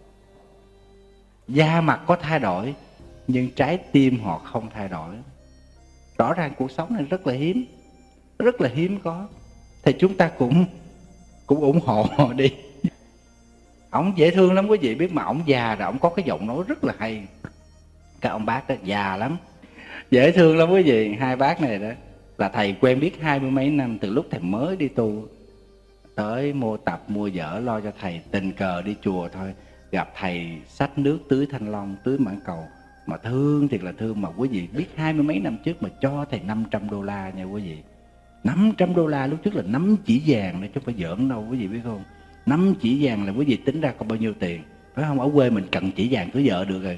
da mặt có thay đổi, nhưng trái tim họ không thay đổi. Rõ ràng cuộc sống này rất là hiếm, rất là hiếm có. Thì chúng ta cũng ủng hộ họ đi. Ổng dễ thương lắm quý vị biết, mà ổng già rồi ổng có cái giọng nói rất là hay. Các ông bác đó già lắm, dễ thương lắm quý vị. Hai bác này đó là thầy quen biết 20 mấy năm, từ lúc thầy mới đi tu, tới mua tập mua vở lo cho thầy, tình cờ đi chùa thôi, gặp thầy xách nước tưới thanh long, tưới mãn cầu, mà thương thiệt là thương. Mà quý vị biết 20 mấy năm trước mà cho thầy 500 đô la nha quý vị. 500 đô la lúc trước là 5 chỉ vàng đó, chứ không phải giỡn đâu quý vị biết không? 5 chỉ vàng là quý vị tính ra còn bao nhiêu tiền, phải không? Ở quê mình cần chỉ vàng cưới vợ được rồi.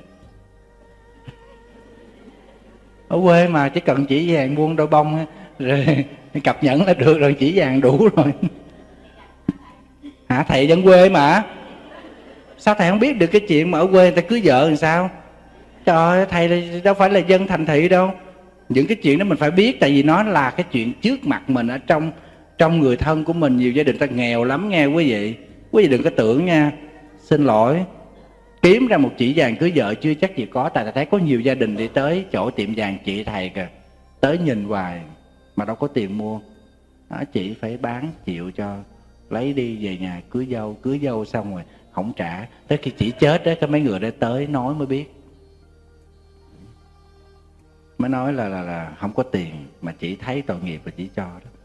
Ở quê mà chỉ cần chỉ vàng buông đôi bông rồi cặp nhẫn là được rồi, chỉ vàng đủ rồi. Hả? Thầy dân quê mà sao thầy không biết được cái chuyện mà ở quê người ta cưới vợ làm sao? Trời ơi, thầy đâu phải là dân thành thị đâu. Những cái chuyện đó mình phải biết, tại vì nó là cái chuyện trước mặt mình, ở trong người thân của mình. Nhiều gia đình ta nghèo lắm nghe quý vị. Quý vị đừng có tưởng nha, xin lỗi, kiếm ra một chỉ vàng cưới vợ chưa chắc gì có. Tại thầy thấy có nhiều gia đình đi tới chỗ tiệm vàng chị thầy kìa, tới nhìn hoài mà đâu có tiền mua. Chị phải bán chịu cho, lấy đi về nhà cưới dâu xong rồi không trả. Tới khi chị chết đó, cái mấy người đó tới nói mới biết, mới nói là không có tiền, mà chị thấy tội nghiệp và chị cho đó.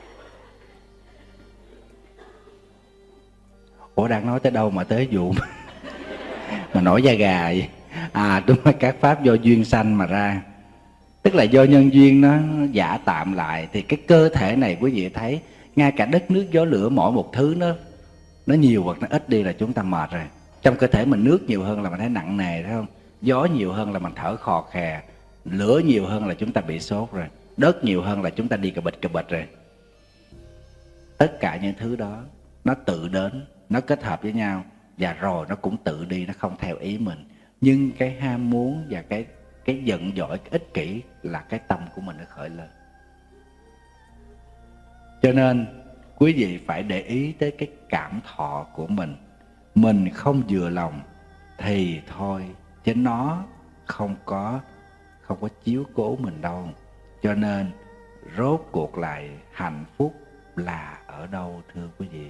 Ủa đang nói tới đâu mà tới vụ mà nổi da gà vậy? Đúng là các pháp do duyên sanh mà ra. Tức là do nhân duyên nó giả tạm lại, thì cái cơ thể này quý vị thấy, ngay cả đất nước gió lửa, mỗi một thứ nó nhiều hoặc nó ít đi là chúng ta mệt rồi. Trong cơ thể mình nước nhiều hơn là mình thấy nặng nề, thấy không? Gió nhiều hơn là mình thở khò khè, lửa nhiều hơn là chúng ta bị sốt rồi, đất nhiều hơn là chúng ta đi cà bịch rồi. Tất cả những thứ đó nó tự đến, nó kết hợp với nhau, và rồi nó cũng tự đi, nó không theo ý mình. Nhưng cái ham muốn và cái giận dỗi, cái ích kỷ là cái tâm của mình nó khởi lên. Cho nên quý vị phải để ý tới cái cảm thọ của mình. Mình không vừa lòng thì thôi, chứ nó không có chiếu cố mình đâu. Cho nên rốt cuộc lại hạnh phúc là ở đâu thưa quý vị?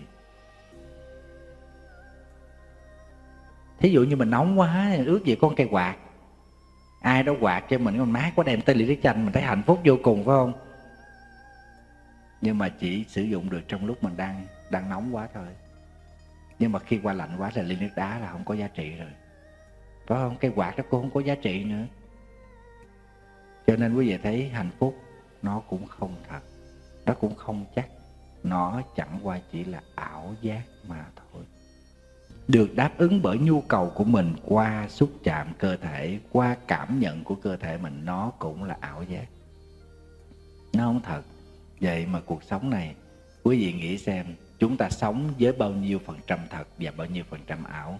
Thí dụ như mình nóng quá, ước gì con cây quạt, ai đó quạt cho mình, con mát quá, đem tới ly nước chanh, mình thấy hạnh phúc vô cùng, phải không? Nhưng mà chỉ sử dụng được trong lúc mình đang nóng quá thôi. Nhưng mà khi qua lạnh quá là ly nước đá là không có giá trị rồi, phải không? Cây quạt đó cũng không có giá trị nữa. Cho nên quý vị thấy hạnh phúc nó cũng không thật, nó cũng không chắc, nó chẳng qua chỉ là ảo giác mà thôi. Được đáp ứng bởi nhu cầu của mình qua xúc chạm cơ thể, qua cảm nhận của cơ thể mình, nó cũng là ảo giác, nó không thật. Vậy mà cuộc sống này, quý vị nghĩ xem, chúng ta sống với bao nhiêu phần trăm thật và bao nhiêu phần trăm ảo?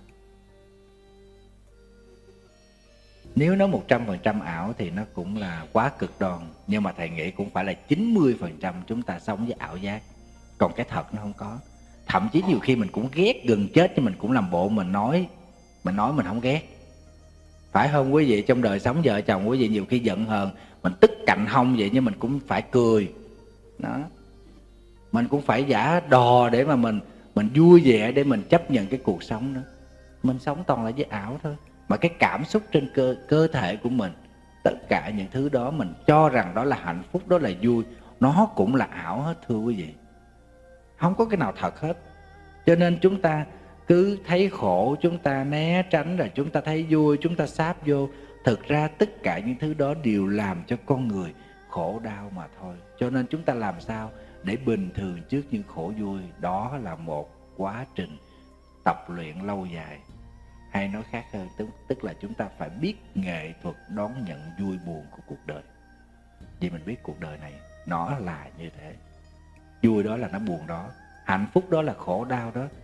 Nếu nó 100% ảo thì nó cũng là quá cực đoan. Nhưng mà thầy nghĩ cũng phải là 90% chúng ta sống với ảo giác, còn cái thật nó không có. Thậm chí nhiều khi mình cũng ghét gần chết, nhưng mình cũng làm bộ mình nói mình không ghét. Phải không quý vị? Trong đời sống vợ chồng quý vị nhiều khi giận hờn, mình tức cạnh hông vậy nhưng mình cũng phải cười. Đó. Mình cũng phải giả đò để mà mình vui vẻ, để mình chấp nhận cái cuộc sống đó. Mình sống toàn là với ảo thôi. Mà cái cảm xúc trên cơ thể của mình, tất cả những thứ đó mình cho rằng đó là hạnh phúc, đó là vui, nó cũng là ảo hết thưa quý vị. Không có cái nào thật hết. Cho nên chúng ta cứ thấy khổ chúng ta né tránh, rồi chúng ta thấy vui chúng ta sáp vô. Thực ra tất cả những thứ đó đều làm cho con người khổ đau mà thôi. Cho nên chúng ta làm sao để bình thường trước những khổ vui. Đó là một quá trình tập luyện lâu dài. Hay nói khác hơn, tức là chúng ta phải biết nghệ thuật đón nhận vui buồn của cuộc đời. Vì mình biết cuộc đời này nó là như thế. Vui đó là nó buồn đó, hạnh phúc đó là khổ đau đó.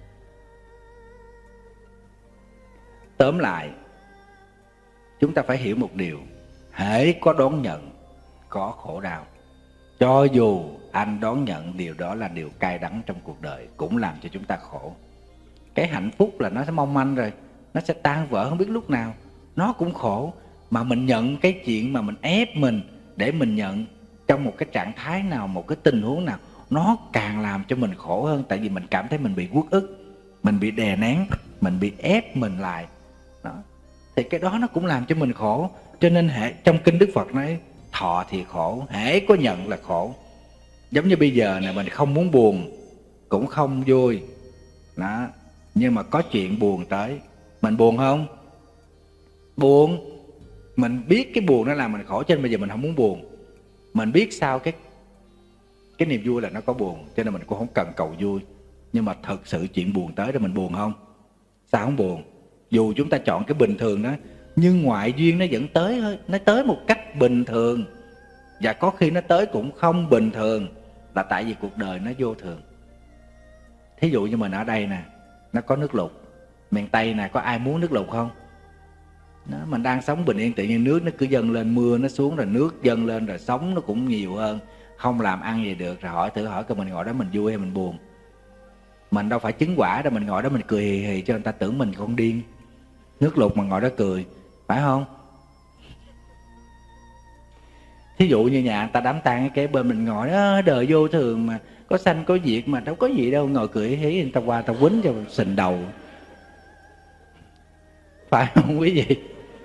Tóm lại, chúng ta phải hiểu một điều: hễ có đón nhận, có khổ đau. Cho dù anh đón nhận điều đó là điều cay đắng trong cuộc đời, cũng làm cho chúng ta khổ. Cái hạnh phúc là nó sẽ mong manh rồi, nó sẽ tan vỡ không biết lúc nào, nó cũng khổ. Mà mình nhận cái chuyện mà mình ép mình để mình nhận trong một cái trạng thái nào, một cái tình huống nào, nó càng làm cho mình khổ hơn. Tại vì mình cảm thấy mình bị uất ức, mình bị đè nén, mình bị ép mình lại đó. Thì cái đó nó cũng làm cho mình khổ. Cho nên trong kinh Đức Phật nói thọ thì khổ, hễ có nhận là khổ. Giống như bây giờ này, mình không muốn buồn cũng không vui đó, nhưng mà có chuyện buồn tới, mình buồn không? Buồn. Mình biết cái buồn nó làm mình khổ, cho nên bây giờ mình không muốn buồn. Mình biết sao cái niềm vui là nó có buồn, cho nên mình cũng không cần cầu vui. Nhưng mà thật sự chuyện buồn tới rồi mình buồn không? Sao không buồn? Dù chúng ta chọn cái bình thường đó, nhưng ngoại duyên nó vẫn tới thôi. Nó tới một cách bình thường, và có khi nó tới cũng không bình thường, là tại vì cuộc đời nó vô thường. Thí dụ như mình ở đây nè, nó có nước lụt. Miền Tây nè, có ai muốn nước lụt không? Đó, mình đang sống bình yên, tự nhiên nước nó cứ dâng lên, mưa nó xuống, rồi nước dâng lên, rồi sóng nó cũng nhiều hơn, không làm ăn gì được. Rồi thử hỏi coi mình ngồi đó mình vui hay mình buồn? Mình đâu phải chứng quả đâu, mình ngồi đó mình cười hì hì cho người ta tưởng mình con điên. Nước lụt mà ngồi đó cười, phải không? Thí dụ như nhà người ta đám tang cái kế bên mình ngồi đó, đời vô thường mà, có sanh có diệt mà, đâu có gì đâu, ngồi cười hí, người ta qua người ta quýnh cho sình đầu, phải không quý vị?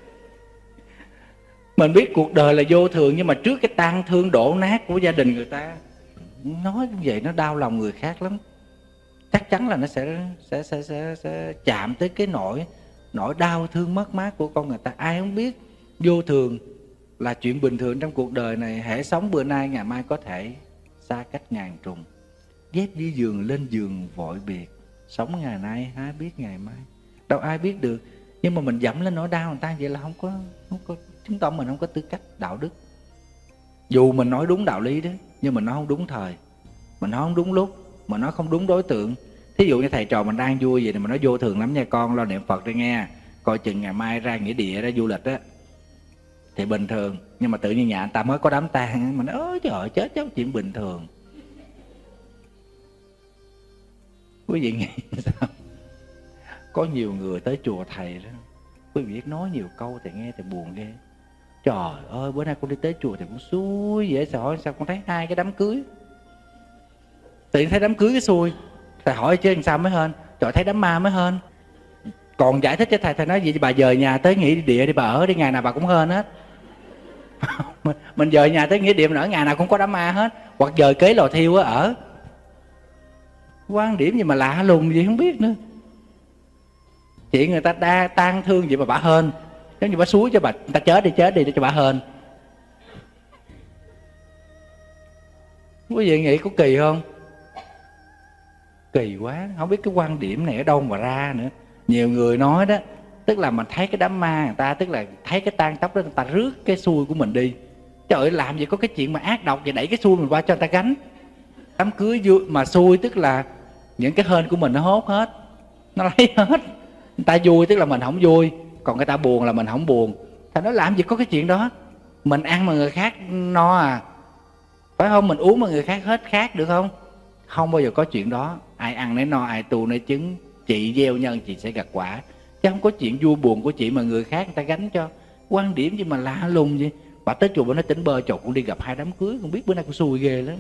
Mình biết cuộc đời là vô thường, nhưng mà trước cái tang thương đổ nát của gia đình người ta, nói như vậy nó đau lòng người khác lắm. Chắc chắn là nó sẽ chạm tới cái nỗi đau thương mất mát của con người ta. Ai không biết vô thường là chuyện bình thường trong cuộc đời này. Hễ sống bữa nay ngày mai có thể xa cách ngàn trùng. Dép đi giường lên giường vội biệt, sống ngày nay há biết ngày mai. Đâu ai biết được. Nhưng mà mình dẫm lên nỗi đau người ta vậy là không có chứng tỏ mình không có tư cách đạo đức. Dù mình nói đúng đạo lý đó, nhưng mình nói không đúng thời, mình nói không đúng lúc, mình nói không đúng đối tượng. Thí dụ như thầy trò mình đang vui vậy thì mình nói vô thường lắm nha con, lo niệm Phật đi nghe, coi chừng ngày mai ra nghĩa địa ra du lịch á thì bình thường. Nhưng mà tự nhiên nhà người ta mới có đám tang, mình nói ôi trời ơi, chết cháu, chuyện bình thường. Quý vị nghĩ sao? Có nhiều người tới chùa thầy đó, quý vị biết nói nhiều câu thì nghe thì buồn ghê. Trời ơi, bữa nay con đi tới chùa thì cũng xui vậy. Sao hỏi sao con thấy 2 cái đám cưới, tự nhiên thấy đám cưới cái xui. Thầy hỏi chứ sao mới hên? Trời, thấy đám ma mới hên. Còn giải thích cho thầy nói gì? Bà dời nhà tới nghĩa địa đi, bà ở đi, ngày nào bà cũng hên hết. Mình dời nhà tới nghĩa địa mình ở, ngày nào cũng có đám ma hết. Hoặc dời kế lò thiêu á ở. Quan điểm gì mà lạ lùng gì không biết nữa. Chị người ta đa tang thương vậy mà bà hên, giống như bà suối cho bà, người ta chết đi để cho bà hên. Quý vị nghĩ có kỳ không? Kỳ quá, không biết cái quan điểm này ở đâu mà ra nữa. Nhiều người nói đó, tức là mình thấy cái đám ma người ta, tức là thấy cái tang tóc đó, người ta rước cái xui của mình đi. Trời ơi, làm gì có cái chuyện mà ác độc vậy, đẩy cái xui mình qua cho người ta gánh. Đám cưới vui mà xui, tức là những cái hên của mình nó hốt hết, nó lấy hết. Người ta vui tức là mình không vui, còn người ta buồn là mình không buồn. Thầy nói làm gì có cái chuyện đó. Mình ăn mà người khác no à, phải không? Mình uống mà người khác hết khát được không? Không bao giờ có chuyện đó. ai ăn nấy no, ai tu nấy chứng. Chị gieo nhân chị sẽ gặt quả, chứ không có chuyện vui buồn của chị mà người khác người ta gánh cho. Quan điểm gì mà lạ lùng vậy. Bà tới chùa bà nói tỉnh bơ, chột cũng đi gặp 2 đám cưới, không biết bữa nay cũng xui ghê lắm.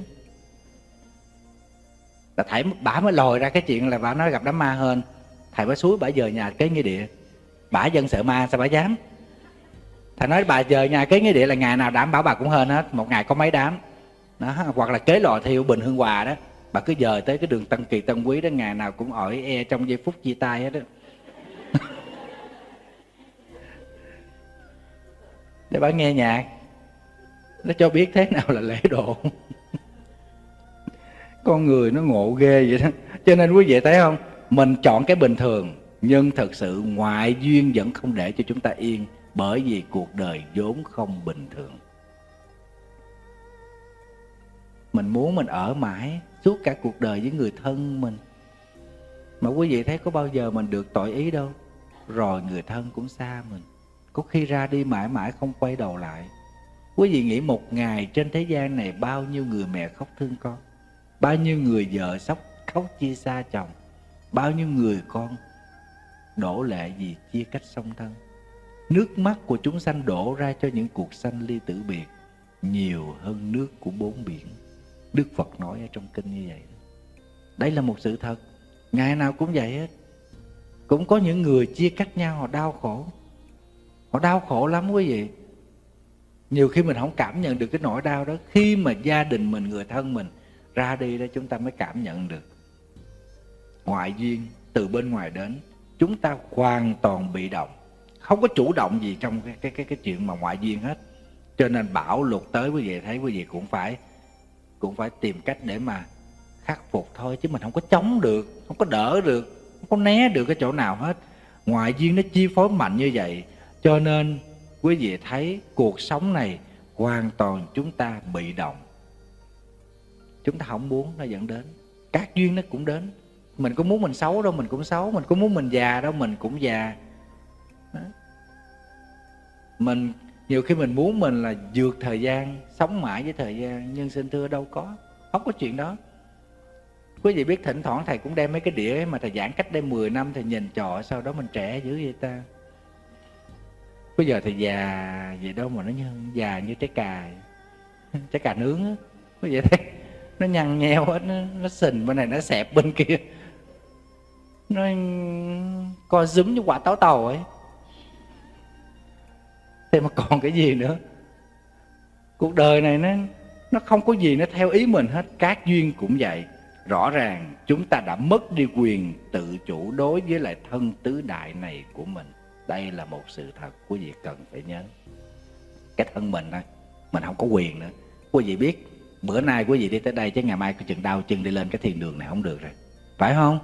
Là thầy bả mới lòi ra cái chuyện là bà nói gặp đám ma hơn. Thầy bả suối bả dời nhà kế nghĩa địa. Bả dân sợ ma sao bả dám. Thầy nói bà dời nhà kế nghĩa địa là ngày nào đảm bảo bà cũng hên hết, một ngày có mấy đám đó. Hoặc là kế lò thiêu Bình Hương Hòa đó, bà cứ dời tới cái đường Tân Kỳ Tân Quý đó, ngày nào cũng ỏi e trong giây phút chia tay hết đó. Để bà nghe nhạc, nó cho biết thế nào là lễ độ. Con người nó ngộ ghê vậy đó. Cho nên quý vị thấy không, mình chọn cái bình thường, nhưng thật sự ngoại duyên vẫn không để cho chúng ta yên, bởi vì cuộc đời vốn không bình thường. Mình muốn mình ở mãi suốt cả cuộc đời với người thân mình, mà quý vị thấy có bao giờ mình được tội ý đâu. Rồi người thân cũng xa mình, có khi ra đi mãi mãi không quay đầu lại. Quý vị nghĩ một ngày trên thế gian này bao nhiêu người mẹ khóc thương con, bao nhiêu người vợ khóc chia xa chồng, bao nhiêu người con đổ lệ vì chia cách song thân. Nước mắt của chúng sanh đổ ra cho những cuộc sanh ly tử biệt nhiều hơn nước của 4 biển. Đức Phật nói ở trong kinh như vậy. Đây là một sự thật, ngày nào cũng vậy hết. Cũng có những người chia cách nhau, họ đau khổ. Họ đau khổ lắm quý vị. Nhiều khi mình không cảm nhận được cái nỗi đau đó. Khi mà gia đình mình, người thân mình ra đi đó, chúng ta mới cảm nhận được. Ngoại duyên từ bên ngoài đến, chúng ta hoàn toàn bị động, không có chủ động gì trong cái chuyện mà ngoại duyên hết. Cho nên bão lụt tới quý vị thấy, quý vị cũng phải tìm cách để mà khắc phục thôi, chứ mình không có chống được, không có đỡ được, không có né được cái chỗ nào hết. Ngoại duyên nó chi phối mạnh như vậy, cho nên quý vị thấy cuộc sống này hoàn toàn chúng ta bị động. Chúng ta không muốn nó dẫn đến, các duyên nó cũng đến. Mình có muốn mình xấu đâu mình cũng xấu, mình có muốn mình già đâu mình cũng già đó. Mình nhiều khi mình muốn mình là vượt thời gian, sống mãi với thời gian, nhưng xin thưa đâu có, không có chuyện đó. Quý vị biết thỉnh thoảng thầy cũng đem mấy cái đĩa mà thầy giảng cách đây 10 năm, thầy nhìn trọ sau đó mình trẻ dữ vậy ta. Bây giờ thầy già vậy đâu mà nó già như trái cà, trái cà nướng á. Quý vị thấy nó nhăn nheo hết, nó sình bên này, nó xẹp bên kia, nó co rúm như quả táo tàu ấy. Thế mà còn cái gì nữa. Cuộc đời này nó không có gì nó theo ý mình hết. Các duyên cũng vậy. Rõ ràng chúng ta đã mất đi quyền tự chủ đối với lại thân tứ đại này của mình. Đây là một sự thật quý vị cần phải nhớ. Cái thân mình thôi, mình không có quyền nữa. Quý vị biết bữa nay quý vị đi tới đây, chứ ngày mai có chừng đau chân đi lên cái thiền đường này không được rồi, phải không?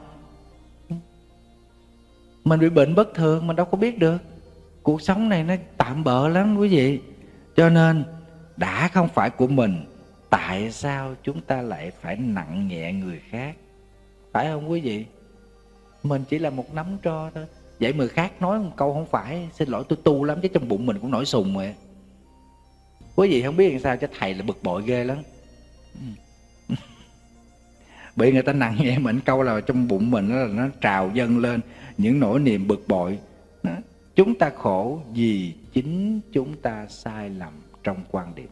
Mình bị bệnh bất thường mình đâu có biết được. Cuộc sống này nó tạm bợ lắm quý vị. Cho nên đã không phải của mình, tại sao chúng ta lại phải nặng nhẹ người khác? Phải không quý vị? Mình chỉ là một nắm tro thôi. Vậy người khác nói một câu không phải, xin lỗi tôi tu lắm, chứ trong bụng mình cũng nổi sùng rồi. Quý vị không biết làm sao cho thầy là bực bội ghê lắm. Bị người ta nặng nhẹ mình câu là trong bụng mình là nó trào dâng lên những nỗi niềm bực bội đó. Chúng ta khổ vì chính chúng ta sai lầm trong quan điểm.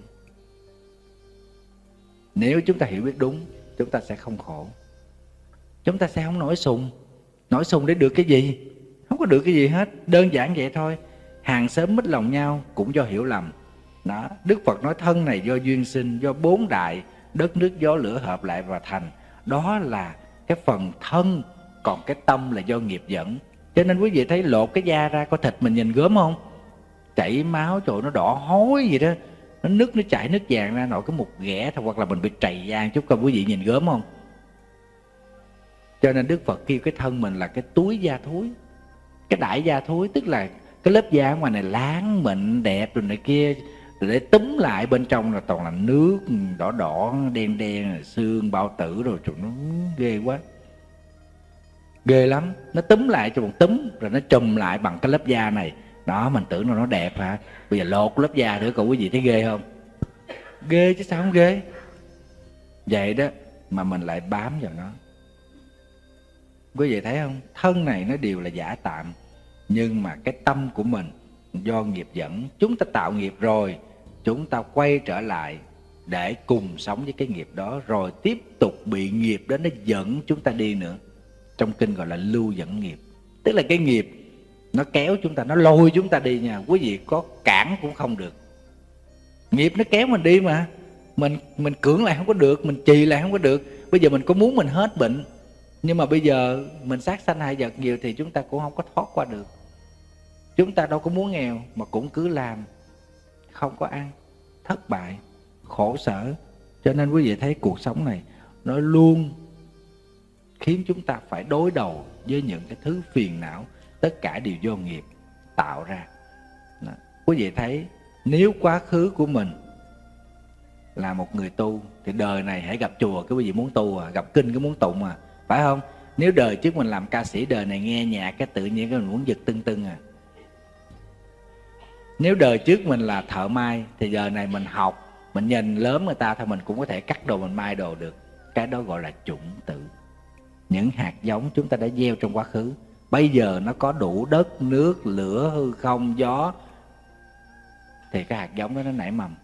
Nếu chúng ta hiểu biết đúng, chúng ta sẽ không khổ. Chúng ta sẽ không nổi sùng. Nổi sùng để được cái gì? Không có được cái gì hết. Đơn giản vậy thôi. Hàng xóm mít lòng nhau cũng do hiểu lầm đó. Đức Phật nói thân này do duyên sinh, do 4 đại đất nước gió lửa hợp lại và thành. Đó là cái phần thân. Còn cái tâm là do nghiệp dẫn. Cho nên quý vị thấy lột cái da ra, có thịt mình nhìn gớm không? Chảy máu, trời nó đỏ hối gì đó, nó chảy nước vàng ra, nội cái một ghẻ thôi, hoặc là mình bị trầy da chút coi quý vị nhìn gớm không? Cho nên Đức Phật kêu cái thân mình là cái túi da thúi, cái đại da thúi, tức là cái lớp da ở ngoài này láng mịn đẹp rồi này kia, rồi để túm lại bên trong là toàn là nước đỏ đỏ đen đen, xương bao tử rồi, trời nó ghê quá, ghê lắm. Nó túm lại cho một túm rồi nó trùm lại bằng cái lớp da này đó, mình tưởng là nó đẹp hả? Bây giờ lột lớp da nữa, cậu quý vị thấy ghê không? Ghê chứ sao không ghê. Vậy đó mà mình lại bám vào nó. Quý vị thấy không? Thân này nó đều là giả tạm, nhưng mà cái tâm của mình do nghiệp dẫn, chúng ta tạo nghiệp rồi, chúng ta quay trở lại để cùng sống với cái nghiệp đó, rồi tiếp tục bị nghiệp đó nó dẫn chúng ta đi nữa. Trong kinh gọi là lưu dẫn nghiệp, tức là cái nghiệp nó kéo chúng ta, nó lôi chúng ta đi nha. Quý vị có cản cũng không được, nghiệp nó kéo mình đi mà. Mình cưỡng lại không có được, mình trì lại không có được. Bây giờ mình có muốn mình hết bệnh, nhưng mà bây giờ mình sát sanh hại vật nhiều thì chúng ta cũng không có thoát qua được. Chúng ta đâu có muốn nghèo mà cũng cứ làm, không có ăn, thất bại, khổ sở. Cho nên quý vị thấy cuộc sống này nó luôn khiến chúng ta phải đối đầu với những cái thứ phiền não. Tất cả đều do nghiệp tạo ra. Đó. Quý vị thấy nếu quá khứ của mình là một người tu thì đời này hãy gặp chùa cái quý vị muốn tu à, gặp kinh cái muốn tụng à, phải không? Nếu đời trước mình làm ca sĩ, đời này nghe nhạc cái tự nhiên cái mình muốn giật tưng tưng à. Nếu đời trước mình là thợ may thì giờ này mình học, mình nhìn lớn người ta thôi mình cũng có thể cắt đồ mình may đồ được. Cái đó gọi là chủng tử. Những hạt giống chúng ta đã gieo trong quá khứ, bây giờ nó có đủ đất, nước, lửa, hư không, gió thì cái hạt giống đó nó nảy mầm.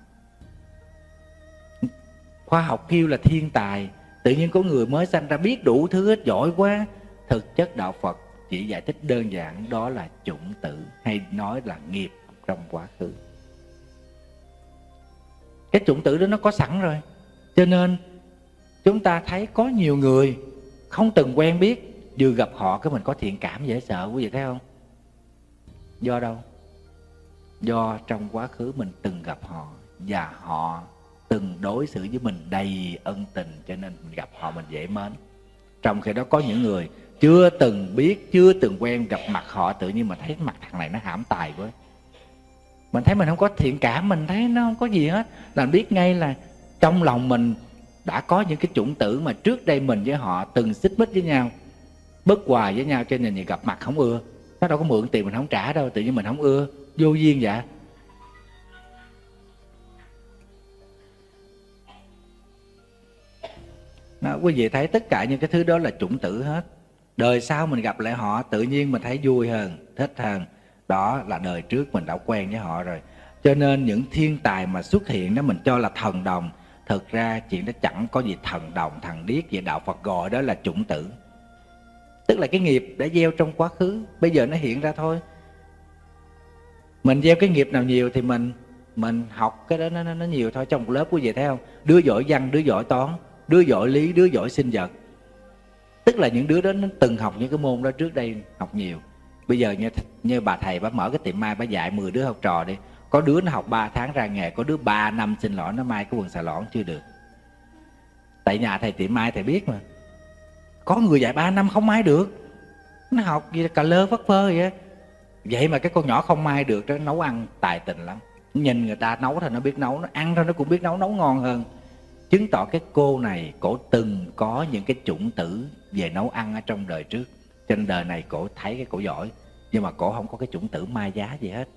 Khoa học kêu là thiên tài, tự nhiên có người mới sanh ra biết đủ thứ hết, giỏi quá. Thực chất đạo Phật chỉ giải thích đơn giản đó là chủng tử, hay nói là nghiệp trong quá khứ. Cái chủng tử đó nó có sẵn rồi. Cho nên chúng ta thấy có nhiều người không từng quen biết, vừa gặp họ cái mình có thiện cảm dễ sợ, quý vị thấy không? Do đâu? Do trong quá khứ mình từng gặp họ và họ từng đối xử với mình đầy ân tình, cho nên mình gặp họ mình dễ mến. Trong khi đó có những người chưa từng biết, chưa từng quen, gặp mặt họ tự nhiên mình thấy mặt thằng này nó hãm tài quá, mình thấy mình không có thiện cảm, mình thấy nó không có gì hết, là biết ngay là trong lòng mình đã có những cái chủng tử mà trước đây mình với họ từng xích mích với nhau, bất hòa với nhau, cho nên gặp mặt không ưa. Nó đâu có mượn tiền mình không trả đâu, tự nhiên mình không ưa, vô duyên vậy. Đó, quý vị thấy tất cả những cái thứ đó là chủng tử hết. Đời sau mình gặp lại họ tự nhiên mình thấy vui hơn, thích hơn. Đó là đời trước mình đã quen với họ rồi. Cho nên những thiên tài mà xuất hiện đó mình cho là thần đồng, thực ra chuyện đó chẳng có gì thần đồng, thần điếc vậy. Đạo Phật gọi đó là chủng tử, tức là cái nghiệp đã gieo trong quá khứ, bây giờ nó hiện ra thôi. Mình gieo cái nghiệp nào nhiều thì mình học cái đó nó nhiều thôi. Trong một lớp quý vị thấy không, đứa giỏi văn, đứa giỏi toán, đứa giỏi lý, đứa giỏi sinh vật, tức là những đứa đó nó từng học những cái môn đó trước đây, học nhiều. Bây giờ như bà thầy bà mở cái tiệm may, bà dạy 10 đứa học trò đi, có đứa nó học 3 tháng ra nghề, có đứa 3 năm xin lỗi nó may cái quần xà lõn chưa được. Tại nhà thầy tiệm may thầy biết mà, có người dạy 3 năm không may được, nó học gì cà lơ phất phơ vậy. Vậy mà cái con nhỏ không may được đó, nấu ăn tài tình lắm, nhìn người ta nấu thôi nó biết nấu, nó ăn thôi nó cũng biết nấu, nấu ngon hơn. Chứng tỏ cái cô này cổ từng có những cái chủng tử về nấu ăn ở trong đời trước, trên đời này cổ thấy cái cổ giỏi, nhưng mà cổ không có cái chủng tử mai giá gì hết.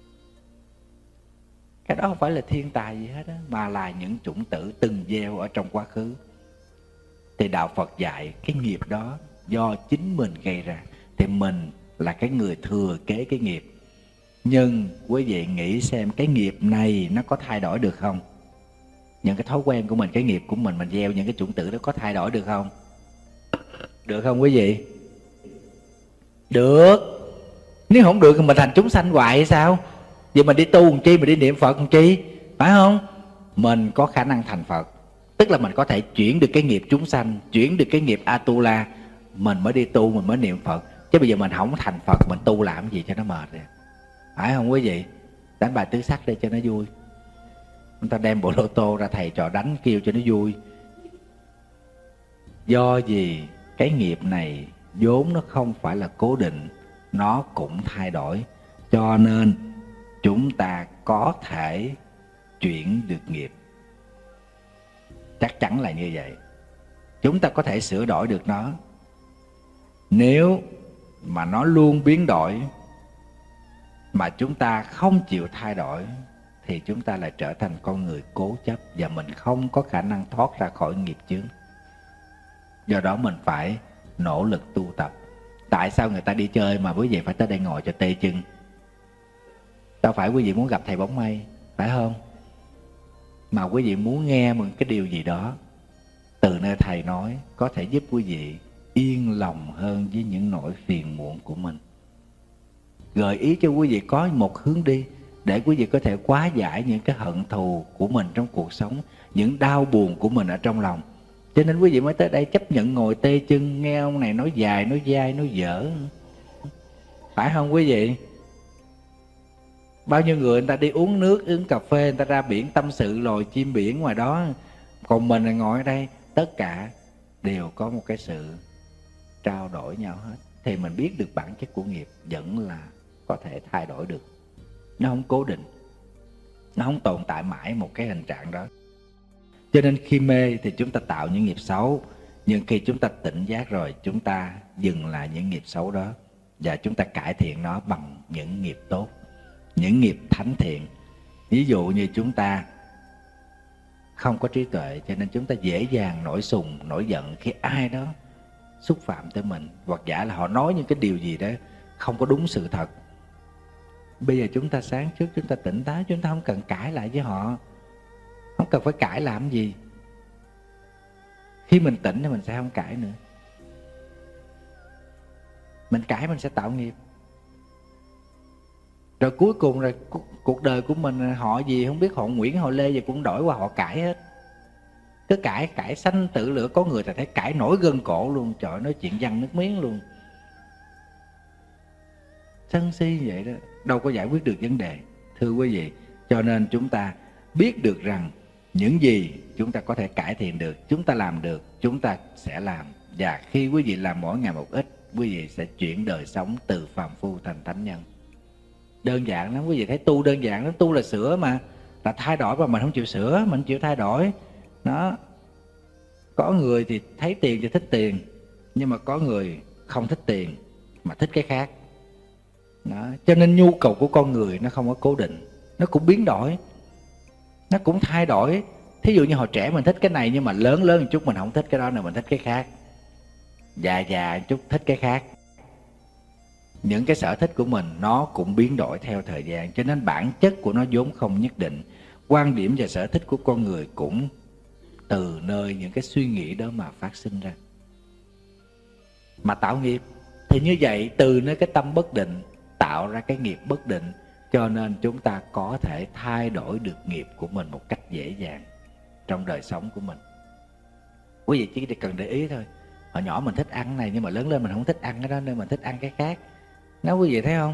Cái đó không phải là thiên tài gì hết đó, mà là những chủng tử từng gieo ở trong quá khứ. Thì đạo Phật dạy cái nghiệp đó do chính mình gây ra, thì mình là cái người thừa kế cái nghiệp. Nhưng quý vị nghĩ xem cái nghiệp này nó có thay đổi được không? Những cái thói quen của mình, cái nghiệp của mình gieo những cái chủng tử đó có thay đổi được không? Được không quý vị? Được. Nếu không được thì mình thành chúng sanh hoài hay sao? Vậy mình đi tu làm chi, mình đi niệm Phật làm chi, phải không? Mình có khả năng thành Phật, tức là mình có thể chuyển được cái nghiệp chúng sanh, chuyển được cái nghiệp Atula, mình mới đi tu, mình mới niệm Phật. Chứ bây giờ mình không thành Phật, mình tu làm gì cho nó mệt rồi, phải không quý vị? Đánh bài tứ sắc đây cho nó vui. Người ta đem bộ lô tô ra thầy trò đánh kêu cho nó vui. Do gì cái nghiệp này vốn nó không phải là cố định, nó cũng thay đổi. Cho nên chúng ta có thể chuyển được nghiệp, chắc chắn là như vậy. Chúng ta có thể sửa đổi được nó. Nếu mà nó luôn biến đổi mà chúng ta không chịu thay đổi thì chúng ta lại trở thành con người cố chấp, và mình không có khả năng thoát ra khỏi nghiệp chướng. Do đó mình phải nỗ lực tu tập. Tại sao người ta đi chơi mà quý vị phải tới đây ngồi cho tê chân? Đâu phải quý vị muốn gặp thầy bóng mây, phải không? Mà quý vị muốn nghe một cái điều gì đó từ nơi thầy nói, có thể giúp quý vị yên lòng hơn với những nỗi phiền muộn của mình, gợi ý cho quý vị có một hướng đi để quý vị có thể hóa giải những cái hận thù của mình trong cuộc sống, những đau buồn của mình ở trong lòng. Cho nên quý vị mới tới đây chấp nhận ngồi tê chân, nghe ông này nói dài, nói dai, nói dở. Phải không quý vị? Bao nhiêu người ta đi uống nước, uống cà phê, người ta ra biển tâm sự lòi chim biển ngoài đó. Còn mình là ngồi ở đây, tất cả đều có một cái sự trao đổi nhau hết. Thì mình biết được bản chất của nghiệp vẫn là có thể thay đổi được. Nó không cố định, nó không tồn tại mãi một cái hình trạng đó. Cho nên khi mê thì chúng ta tạo những nghiệp xấu, nhưng khi chúng ta tỉnh giác rồi, chúng ta dừng lại những nghiệp xấu đó và chúng ta cải thiện nó bằng những nghiệp tốt, những nghiệp thánh thiện. Ví dụ như chúng ta không có trí tuệ, cho nên chúng ta dễ dàng nổi sùng, nổi giận khi ai đó xúc phạm tới mình, hoặc giả là họ nói những cái điều gì đó không có đúng sự thật. Bây giờ chúng ta sáng trước, chúng ta tỉnh táo, chúng ta không cần cãi lại với họ, không cần phải cãi làm gì. Khi mình tỉnh thì mình sẽ không cãi nữa. Mình cãi mình sẽ tạo nghiệp. Rồi cuối cùng rồi cuộc đời của mình họ gì không biết, họ Nguyễn họ Lê gì cũng đổi qua họ cãi hết. Cứ cãi sanh tử lửa, có người ta thấy cãi nổi gân cổ luôn, trời ơi, nói chuyện văng nước miếng luôn. Sân si vậy đó, đâu có giải quyết được vấn đề, thưa quý vị. Cho nên chúng ta biết được rằng những gì chúng ta có thể cải thiện được, chúng ta làm được, chúng ta sẽ làm. Và khi quý vị làm mỗi ngày một ít, quý vị sẽ chuyển đời sống từ phàm phu thành thánh nhân. Đơn giản lắm, quý vị thấy tu đơn giản lắm. Tu là sửa mà, là thay đổi, mà mình không chịu sửa, mình không chịu thay đổi. Đó. Có người thì thấy tiền thì thích tiền, nhưng mà có người không thích tiền mà thích cái khác. Đó. Cho nên nhu cầu của con người nó không có cố định, nó cũng biến đổi, nó cũng thay đổi. Thí dụ như hồi trẻ mình thích cái này, nhưng mà lớn một chút mình không thích cái đó nữa, mình thích cái khác. Già một chút thích cái khác. Những cái sở thích của mình nó cũng biến đổi theo thời gian. Cho nên bản chất của nó vốn không nhất định. Quan điểm và sở thích của con người cũng từ nơi những cái suy nghĩ đó mà phát sinh ra, mà tạo nghiệp. Thì như vậy, từ nơi cái tâm bất định tạo ra cái nghiệp bất định. Cho nên chúng ta có thể thay đổi được nghiệp của mình một cách dễ dàng trong đời sống của mình. Quý vị chỉ cần để ý thôi. Hồi nhỏ mình thích ăn này, nhưng mà lớn lên mình không thích ăn cái đó, nên mình thích ăn cái khác. Nói quý vị thấy không?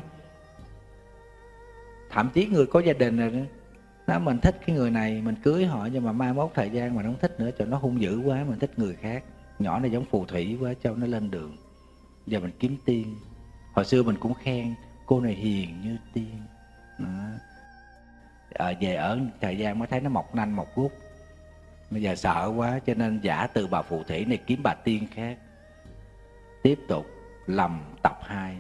Thậm chí người có gia đình rồi, nó mình thích cái người này, mình cưới họ, nhưng mà mai mốt thời gian mình không thích nữa, cho nó hung dữ quá, mình thích người khác. Nhỏ này giống phù thủy quá, cho nó lên đường. Giờ mình kiếm tiên. Hồi xưa mình cũng khen cô này hiền như tiên. Về ở thời gian mới thấy nó mọc nanh mọc guốc. Bây giờ sợ quá, cho nên giả từ bà phù thủy này kiếm bà tiên khác. Tiếp tục lầm tập 2.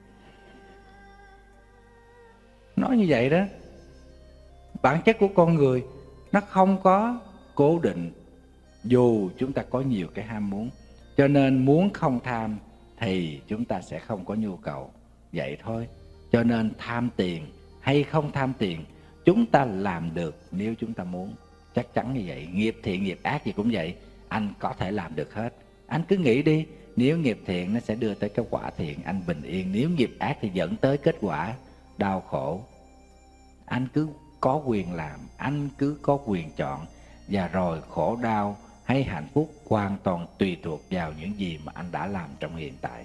Nói như vậy đó. Bản chất của con người nó không có cố định, dù chúng ta có nhiều cái ham muốn. Cho nên muốn không tham thì chúng ta sẽ không có nhu cầu. Vậy thôi. Cho nên tham tiền hay không tham tiền, chúng ta làm được nếu chúng ta muốn. Chắc chắn như vậy. Nghiệp thiện nghiệp ác gì cũng vậy, anh có thể làm được hết. Anh cứ nghĩ đi, nếu nghiệp thiện nó sẽ đưa tới cái quả thiện, anh bình yên. Nếu nghiệp ác thì dẫn tới kết quả đau khổ. Anh cứ có quyền làm, anh cứ có quyền chọn. Và rồi khổ đau hay hạnh phúc hoàn toàn tùy thuộc vào những gì mà anh đã làm trong hiện tại.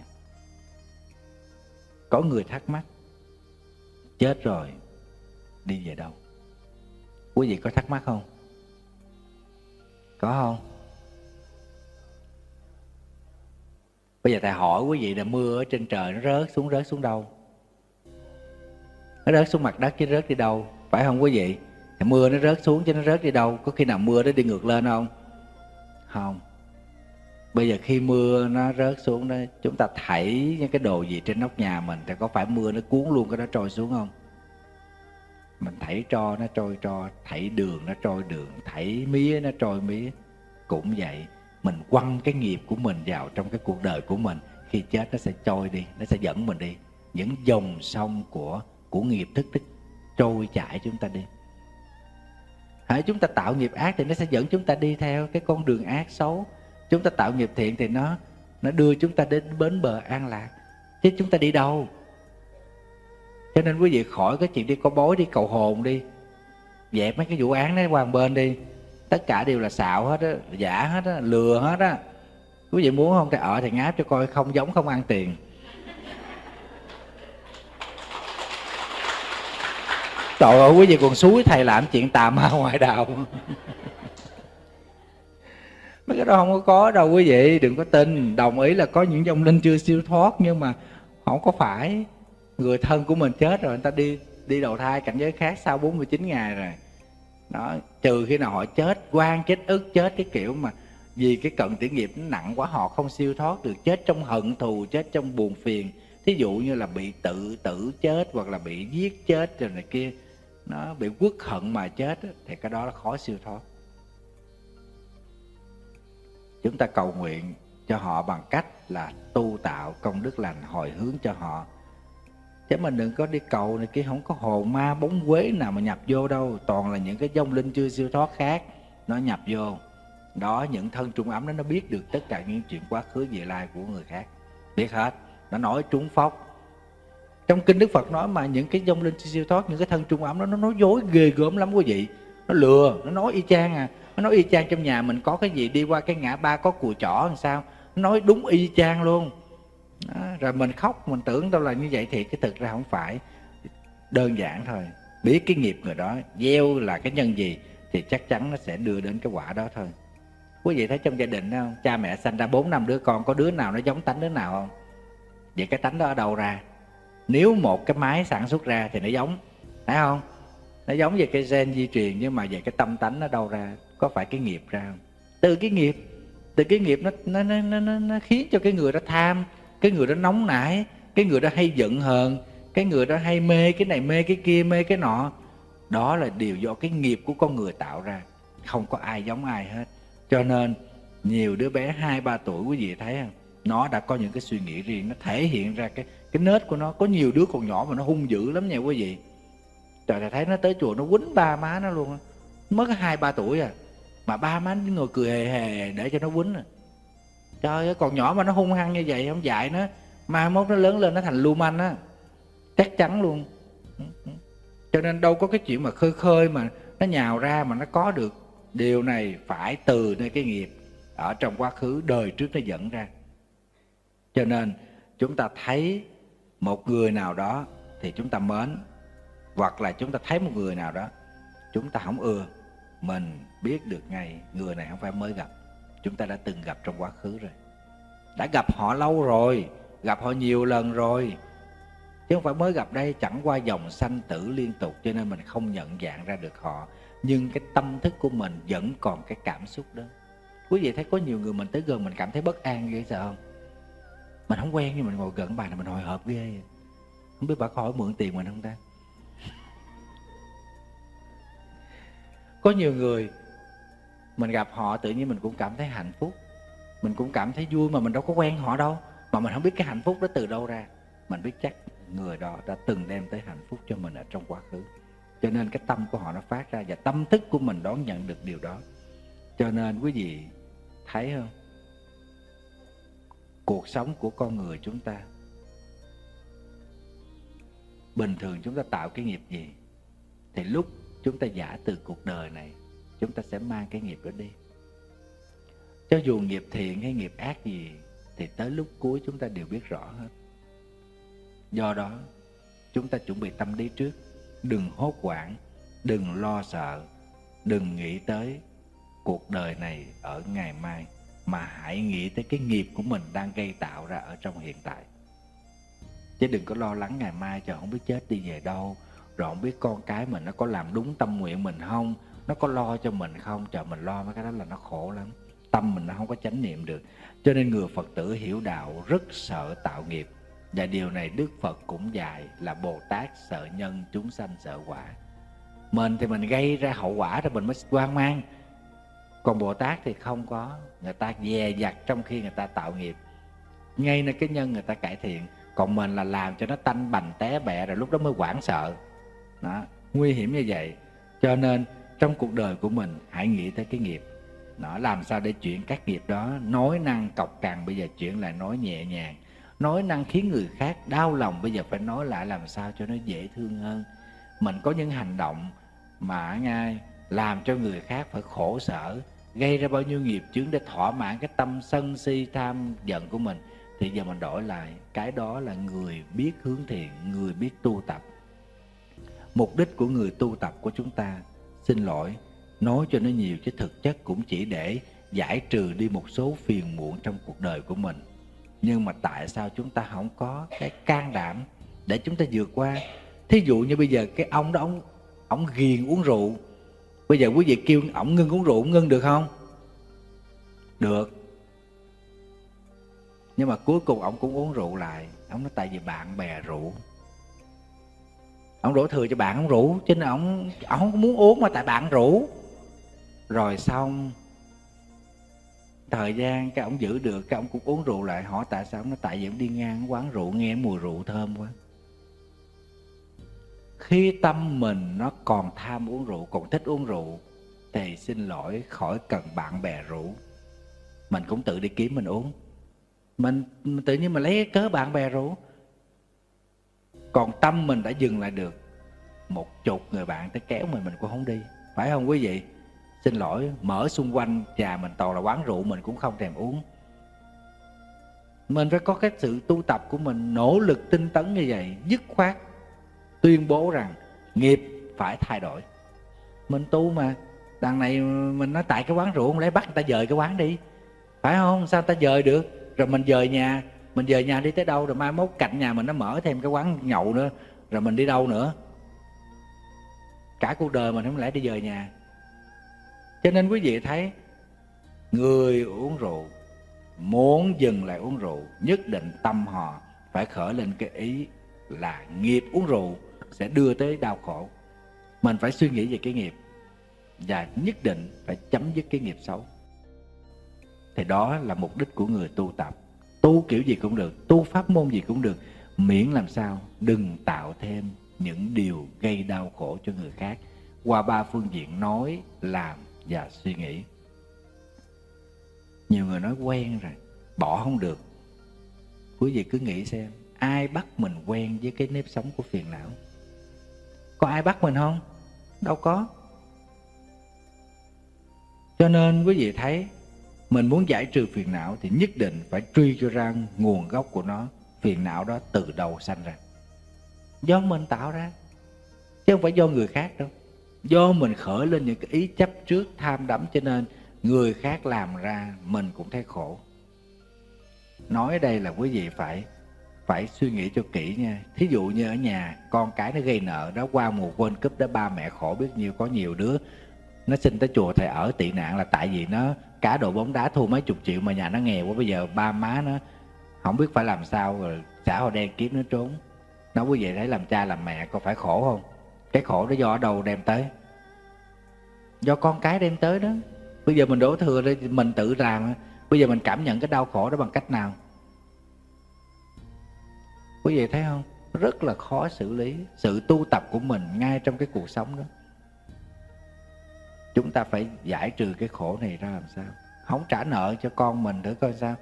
Có người thắc mắc, chết rồi đi về đâu? Quý vị có thắc mắc không? Có không? Bây giờ thầy hỏi quý vị là mưa ở trên trời nó rớt xuống đâu? Nó rớt xuống mặt đất chứ rớt đi đâu, phải không quý vị? Thì mưa nó rớt xuống chứ nó rớt đi đâu? Có khi nào mưa nó đi ngược lên không? Không. Bây giờ khi mưa nó rớt xuống đó, chúng ta thảy những cái đồ gì trên nóc nhà mình, thì có phải mưa nó cuốn luôn cái đó trôi xuống không? Mình thảy tro nó trôi tro, thảy đường nó trôi đường, thảy mía nó trôi mía. Cũng vậy, mình quăng cái nghiệp của mình vào trong cái cuộc đời của mình. Khi chết nó sẽ trôi đi, nó sẽ dẫn mình đi. Những dòng sông của nghiệp thức nó trôi chảy chúng ta đi. Hãy chúng ta tạo nghiệp ác thì nó sẽ dẫn chúng ta đi theo cái con đường ác xấu. Chúng ta tạo nghiệp thiện thì nó đưa chúng ta đến bến bờ an lạc. Chứ chúng ta đi đâu? Cho nên quý vị khỏi cái chuyện đi có bói, đi cầu hồn đi. Dẹp mấy cái vụ án đó qua một bên đi. Tất cả đều là xạo hết á, giả hết á, lừa hết á. Quý vị muốn không thì thì ngáp cho coi, không giống không ăn tiền. Trời ơi, quý vị còn xúi thầy làm chuyện tà ma ngoại đạo. Mấy cái đó không có đâu quý vị, đừng có tin. Đồng ý là có những vong linh chưa siêu thoát, nhưng mà không có phải người thân của mình chết rồi, người ta đi đầu thai cảnh giới khác sau 49 ngày rồi. Đó, trừ khi nào họ chết oan, chết ức, chết cái kiểu mà vì cái cận tử nghiệp nó nặng quá, họ không siêu thoát được, chết trong hận thù, chết trong buồn phiền. Thí dụ như là bị tự tử chết, hoặc là bị giết chết rồi này kia, nó bị uất hận mà chết thì cái đó là khó siêu thoát. Chúng ta cầu nguyện cho họ bằng cách là tu tạo công đức lành, hồi hướng cho họ. Chứ mình đừng có đi cầu này kia, không có hồn ma bóng quế nào mà nhập vô đâu. Toàn là những cái vong linh chưa siêu thoát khác nó nhập vô. Đó, những thân trung ấm đó nó biết được tất cả những chuyện quá khứ vị lai của người khác, biết hết, nó nói trúng phóc. Trong kinh Đức Phật nói mà những cái vong linh chưa siêu thoát, những cái thân trung ấm đó nó nói dối ghê gớm lắm quý vị. Nó lừa, nó nói y chang à. Nó nói y chang trong nhà mình có cái gì, đi qua cái ngã ba có cùi chỏ làm sao, nó nói đúng y chang luôn. Đó, rồi mình khóc, mình tưởng đâu là như vậy thì cái thực ra không phải. Đơn giản thôi, biết cái nghiệp người đó gieo là cái nhân gì thì chắc chắn nó sẽ đưa đến cái quả đó thôi. Quý vị thấy trong gia đình đó không? Cha mẹ sanh ra 4-5 đứa con, có đứa nào nó giống tánh đứa nào không? Vậy cái tánh đó ở đâu ra? Nếu một cái máy sản xuất ra thì nó giống, thấy không? Nó giống về cái gen di truyền, nhưng mà về cái tâm tánh nó đâu ra? Có phải cái nghiệp ra không? Từ cái nghiệp nó khiến cho cái người đó tham, cái người đó nóng nảy, cái người đó hay giận hờn, cái người đó hay mê cái này mê cái kia, mê cái nọ. Đó là điều do cái nghiệp của con người tạo ra, không có ai giống ai hết. Cho nên nhiều đứa bé 2-3 tuổi quý vị thấy không? Nó đã có những cái suy nghĩ riêng, nó thể hiện ra cái nết của nó. Có nhiều đứa còn nhỏ mà nó hung dữ lắm nha quý vị. Trời, thầy thấy nó tới chùa nó quýnh ba má nó luôn. Mới có 2-3 tuổi à, mà ba má ngồi cười hề hề để cho nó quýnh à. Trời ơi, còn nhỏ mà nó hung hăng như vậy, không dạy nó, mai mốt nó lớn lên nó thành lưu manh á, chắc chắn luôn. Cho nên đâu có cái chuyện mà khơi khơi mà nó nhào ra mà nó có được. Điều này phải từ nơi cái nghiệp ở trong quá khứ đời trước nó dẫn ra. Cho nên chúng ta thấy một người nào đó thì chúng ta mến, hoặc là chúng ta thấy một người nào đó chúng ta không ưa, mình biết được ngay người này không phải mới gặp, chúng ta đã từng gặp trong quá khứ rồi, đã gặp họ lâu rồi, gặp họ nhiều lần rồi, chứ không phải mới gặp đây. Chẳng qua dòng sanh tử liên tục, cho nên mình không nhận dạng ra được họ, nhưng cái tâm thức của mình vẫn còn cái cảm xúc đó. Quý vị thấy có nhiều người mình tới gần mình cảm thấy bất an ghê sợ không? Mình không quen nhưng mình ngồi gần bà này mình hồi hộp ghê. Không biết bà có hỏi mượn tiền mình không ta? Có nhiều người mình gặp họ tự nhiên mình cũng cảm thấy hạnh phúc, mình cũng cảm thấy vui, mà mình đâu có quen họ đâu, mà mình không biết cái hạnh phúc đó từ đâu ra. Mình biết chắc người đó đã từng đem tới hạnh phúc cho mình ở trong quá khứ, cho nên cái tâm của họ nó phát ra, và tâm thức của mình đón nhận được điều đó. Cho nên quý vị thấy không, cuộc sống của con người chúng ta, bình thường chúng ta tạo cái nghiệp gì thì lúc chúng ta giả từ cuộc đời này, chúng ta sẽ mang cái nghiệp đó đi. Cho dù nghiệp thiện hay nghiệp ác gì thì tới lúc cuối chúng ta đều biết rõ hết. Do đó chúng ta chuẩn bị tâm lý trước, đừng hốt hoảng, đừng lo sợ, đừng nghĩ tới cuộc đời này ở ngày mai, mà hãy nghĩ tới cái nghiệp của mình đang gây tạo ra ở trong hiện tại. Chứ đừng có lo lắng ngày mai trời không biết chết đi về đâu, rồi không biết con cái mình nó có làm đúng tâm nguyện mình không, nó có lo cho mình không. Trời, mình lo mấy cái đó là nó khổ lắm, tâm mình nó không có chánh niệm được. Cho nên người Phật tử hiểu đạo rất sợ tạo nghiệp. Và điều này Đức Phật cũng dạy là Bồ Tát sợ nhân, chúng sanh sợ quả. Mình thì mình gây ra hậu quả rồi mình mới hoang mang, Còn Bồ Tát thì không có, người ta dè dặt trong khi người ta tạo nghiệp, ngay nơi cái nhân người ta cải thiện. Còn mình là làm cho nó tanh bành té bẹ, rồi lúc đó mới hoảng sợ. Đó, nguy hiểm như vậy. Cho nên trong cuộc đời của mình hãy nghĩ tới cái nghiệp. Nó làm sao để chuyển các nghiệp đó. Nói năng cọc cằn bây giờ chuyển lại nói nhẹ nhàng. Nói năng khiến người khác đau lòng bây giờ phải nói lại làm sao cho nó dễ thương hơn. Mình có những hành động mà ngay làm cho người khác phải khổ sở, gây ra bao nhiêu nghiệp chướng để thỏa mãn cái tâm sân si tham giận của mình, thì giờ mình đổi lại, cái đó là người biết hướng thiện, người biết tu tập. Mục đích của người tu tập của chúng ta, xin lỗi, nói cho nó nhiều chứ thực chất cũng chỉ để giải trừ đi một số phiền muộn trong cuộc đời của mình. Nhưng mà tại sao chúng ta không có cái can đảm để chúng ta vượt qua? Thí dụ như bây giờ cái ông đó, ông ghiền uống rượu. Bây giờ quý vị kêu ổng ngưng uống rượu, ngưng được không? Được. Nhưng mà cuối cùng ổng cũng uống rượu lại. Ổng nói tại vì bạn bè rủ. Ổng đổ thừa cho bạn ổng rủ, cho nên ổng không muốn uống mà tại bạn rủ. Rồi xong thời gian cái ổng giữ được, cái ổng cũng uống rượu lại. Hỏi tại sao? Ổng nói tại vì ổng đi ngang quán rượu nghe mùi rượu thơm quá. Khi tâm mình nó còn tham uống rượu, còn thích uống rượu, thì xin lỗi, khỏi cần bạn bè rủ, mình cũng tự đi kiếm mình uống. Mình tự nhiên mình lấy cái cớ bạn bè rủ. Còn tâm mình đã dừng lại được, 10 người bạn tới kéo mình cũng không đi. Phải không quý vị? Xin lỗi, mở xung quanh nhà mình toàn là quán rượu, mình cũng không thèm uống. Mình phải có cái sự tu tập của mình, nỗ lực tinh tấn như vậy, dứt khoát tuyên bố rằng nghiệp phải thay đổi. Mình tu mà, đằng này mình nói tại cái quán rượu, mình lấy bắt người ta dời cái quán đi. Phải không? Sao người ta dời được? Rồi mình dời nhà, mình dời nhà đi tới đâu? Rồi mai mốt cạnh nhà mình nó mở thêm cái quán nhậu nữa, rồi mình đi đâu nữa? Cả cuộc đời mình không lẽ đi dời nhà. Cho nên quý vị thấy, người uống rượu muốn dừng lại uống rượu, nhất định tâm họ phải khởi lên cái ý là nghiệp uống rượu sẽ đưa tới đau khổ. Mình phải suy nghĩ về cái nghiệp và nhất định phải chấm dứt cái nghiệp xấu. Thì đó là mục đích của người tu tập. Tu kiểu gì cũng được, tu pháp môn gì cũng được, miễn làm sao đừng tạo thêm những điều gây đau khổ cho người khác qua 3 phương diện nói, làm và suy nghĩ. Nhiều người nói quen rồi, bỏ không được. Quý vị cứ nghĩ xem, ai bắt mình quen với cái nếp sống của phiền não? Có ai bắt mình không? Đâu có. Cho nên quý vị thấy, mình muốn giải trừ phiền não thì nhất định phải truy cho ra nguồn gốc của nó. Phiền não đó từ đâu sanh ra? Do mình tạo ra, chứ không phải do người khác đâu. Do mình khởi lên những cái ý chấp trước tham đắm, cho nên người khác làm ra mình cũng thấy khổ. Nói ở đây là quý vị phải suy nghĩ cho kỹ nha. Thí dụ như ở nhà con cái nó gây nợ đó, qua mùa World Cup đó ba mẹ khổ biết nhiêu. Có nhiều đứa nó xin tới chùa thầy ở tị nạn là tại vì nó cá độ bóng đá thua mấy chục triệu mà nhà nó nghèo quá, bây giờ ba má nó không biết phải làm sao, rồi xã hội đen kiếm nó trốn. Nó quý vị thấy làm cha làm mẹ có phải khổ không? Cái khổ đó do ở đâu đem tới? Do con cái đem tới đó. Bây giờ mình đổ thừa đây, mình tự làm. Bây giờ mình cảm nhận cái đau khổ đó bằng cách nào? Quý vị thấy không? Rất là khó xử lý. Sự tu tập của mình ngay trong cái cuộc sống đó, chúng ta phải giải trừ cái khổ này ra làm sao? Không trả nợ cho con mình thử coi sao.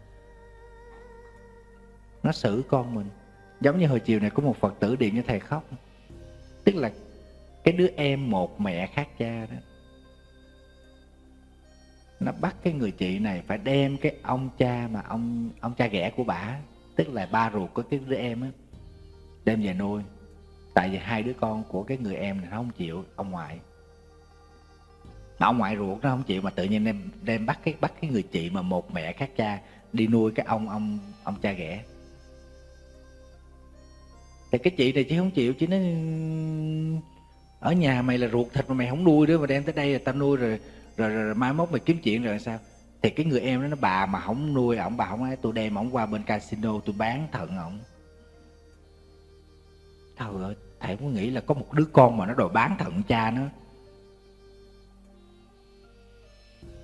Nó xử con mình. Giống như hồi chiều này có một Phật tử điện cho thầy khóc. Tức là cái đứa em một mẹ khác cha đó, nó bắt cái người chị này phải đem cái ông cha mà ông cha ghẻ của bả, tức là ba ruột của cái đứa em á, đem về nuôi. Tại vì 2 đứa con của cái người em này nó không chịu ông ngoại. Mà ông ngoại ruột nó không chịu, mà tự nhiên đem bắt cái người chị mà một mẹ khác cha đi nuôi cái ông cha ghẻ. Thì cái chị này chứ không chịu, chứ nó ở nhà mày là ruột thịt mà mày không nuôi nữa, mà đem tới đây là tao nuôi rồi mai mốt mày kiếm chuyện rồi sao? Thì cái người em đó nó bà mà không nuôi ổng, bà không nói tôi đem ổng qua bên casino tôi bán thận ổng. Trời ơi, thầy có nghĩ là có một đứa con mà nó đòi bán thận cha nó.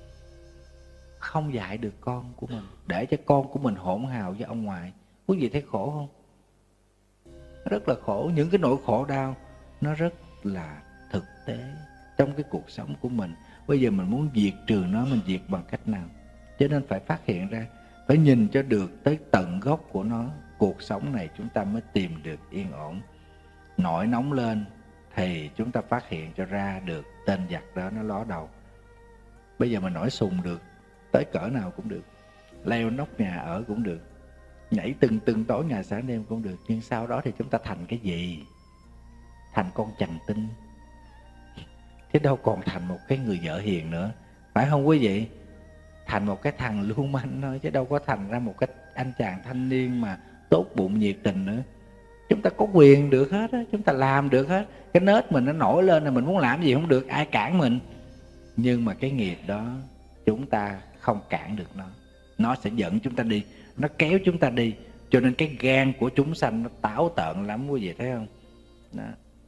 không dạy được con của mình, để cho con của mình hỗn hào với ông ngoại. Quý vị thấy khổ không? Rất là khổ. Những cái nỗi khổ đau nó rất là thực tế trong cái cuộc sống của mình. Bây giờ mình muốn diệt trừ nó, mình diệt bằng cách nào? Cho nên phải phát hiện ra, phải nhìn cho được tới tận gốc của nó. Cuộc sống này chúng ta mới tìm được yên ổn. Nổi nóng lên thì chúng ta phát hiện cho ra được tên giặc đó nó ló đầu. Bây giờ mình nổi sùng được, tới cỡ nào cũng được, leo nóc nhà ở cũng được, nhảy từng tối ngày sáng đêm cũng được. Nhưng sau đó thì chúng ta thành cái gì? Thành con chằn tinh, chứ đâu còn thành một cái người vợ hiền nữa, phải không quý vị? Thành một cái thằng lưu manh thôi, chứ đâu có thành ra một cái anh chàng thanh niên mà tốt bụng nhiệt tình nữa. Chúng ta có quyền được hết á, chúng ta làm được hết. Cái nết mình nó nổi lên là mình muốn làm gì không được, ai cản mình. Nhưng mà cái nghiệp đó chúng ta không cản được nó. Nó sẽ dẫn chúng ta đi, nó kéo chúng ta đi. Cho nên cái gan của chúng sanh nó táo tợn lắm, quý vị thấy không? Đó.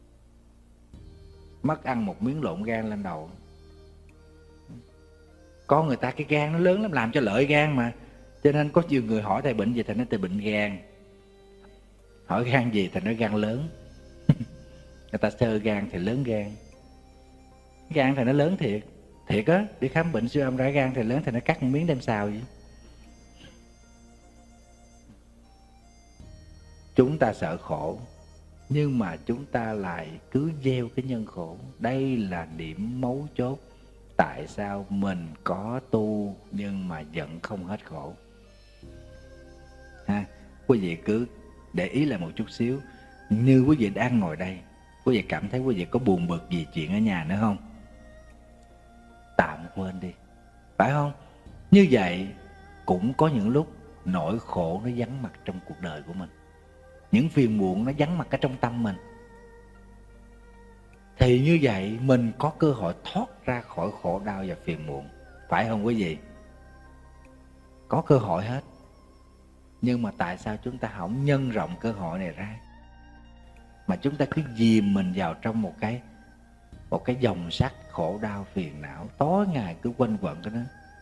Mất ăn một miếng lộn gan lên đầu. Có người ta cái gan nó lớn lắm, làm cho lợi gan mà. Cho nên có nhiều người hỏi thầy bệnh gì, thầy nói thầy bệnh gan. Hỏi gan gì, thầy nói gan lớn. Người ta sơ gan thì lớn gan. Gan thì nó lớn thiệt. Thiệt á, đi khám bệnh siêu âm ra gan thì lớn thì nó cắt một miếng đem xào vậy. Chúng ta sợ khổ, nhưng mà chúng ta lại cứ gieo cái nhân khổ. Đây là điểm mấu chốt. Tại sao mình có tu nhưng mà vẫn không hết khổ? Ha, quý vị cứ để ý lại một chút xíu. Như quý vị đang ngồi đây, quý vị cảm thấy quý vị có buồn bực gì chuyện ở nhà nữa không? Tạm quên đi, phải không? Như vậy cũng có những lúc nỗi khổ nó vắng mặt trong cuộc đời của mình, những phiền muộn nó vắng mặt ở trong tâm mình. Thì như vậy mình có cơ hội thoát ra khỏi khổ đau và phiền muộn, phải không quý vị? Có cơ hội hết. Nhưng mà tại sao chúng ta không nhân rộng cơ hội này ra, mà chúng ta cứ dìm mình vào trong một cái dòng sắt khổ đau phiền não, tối ngày cứ quanh quẩn cái đó.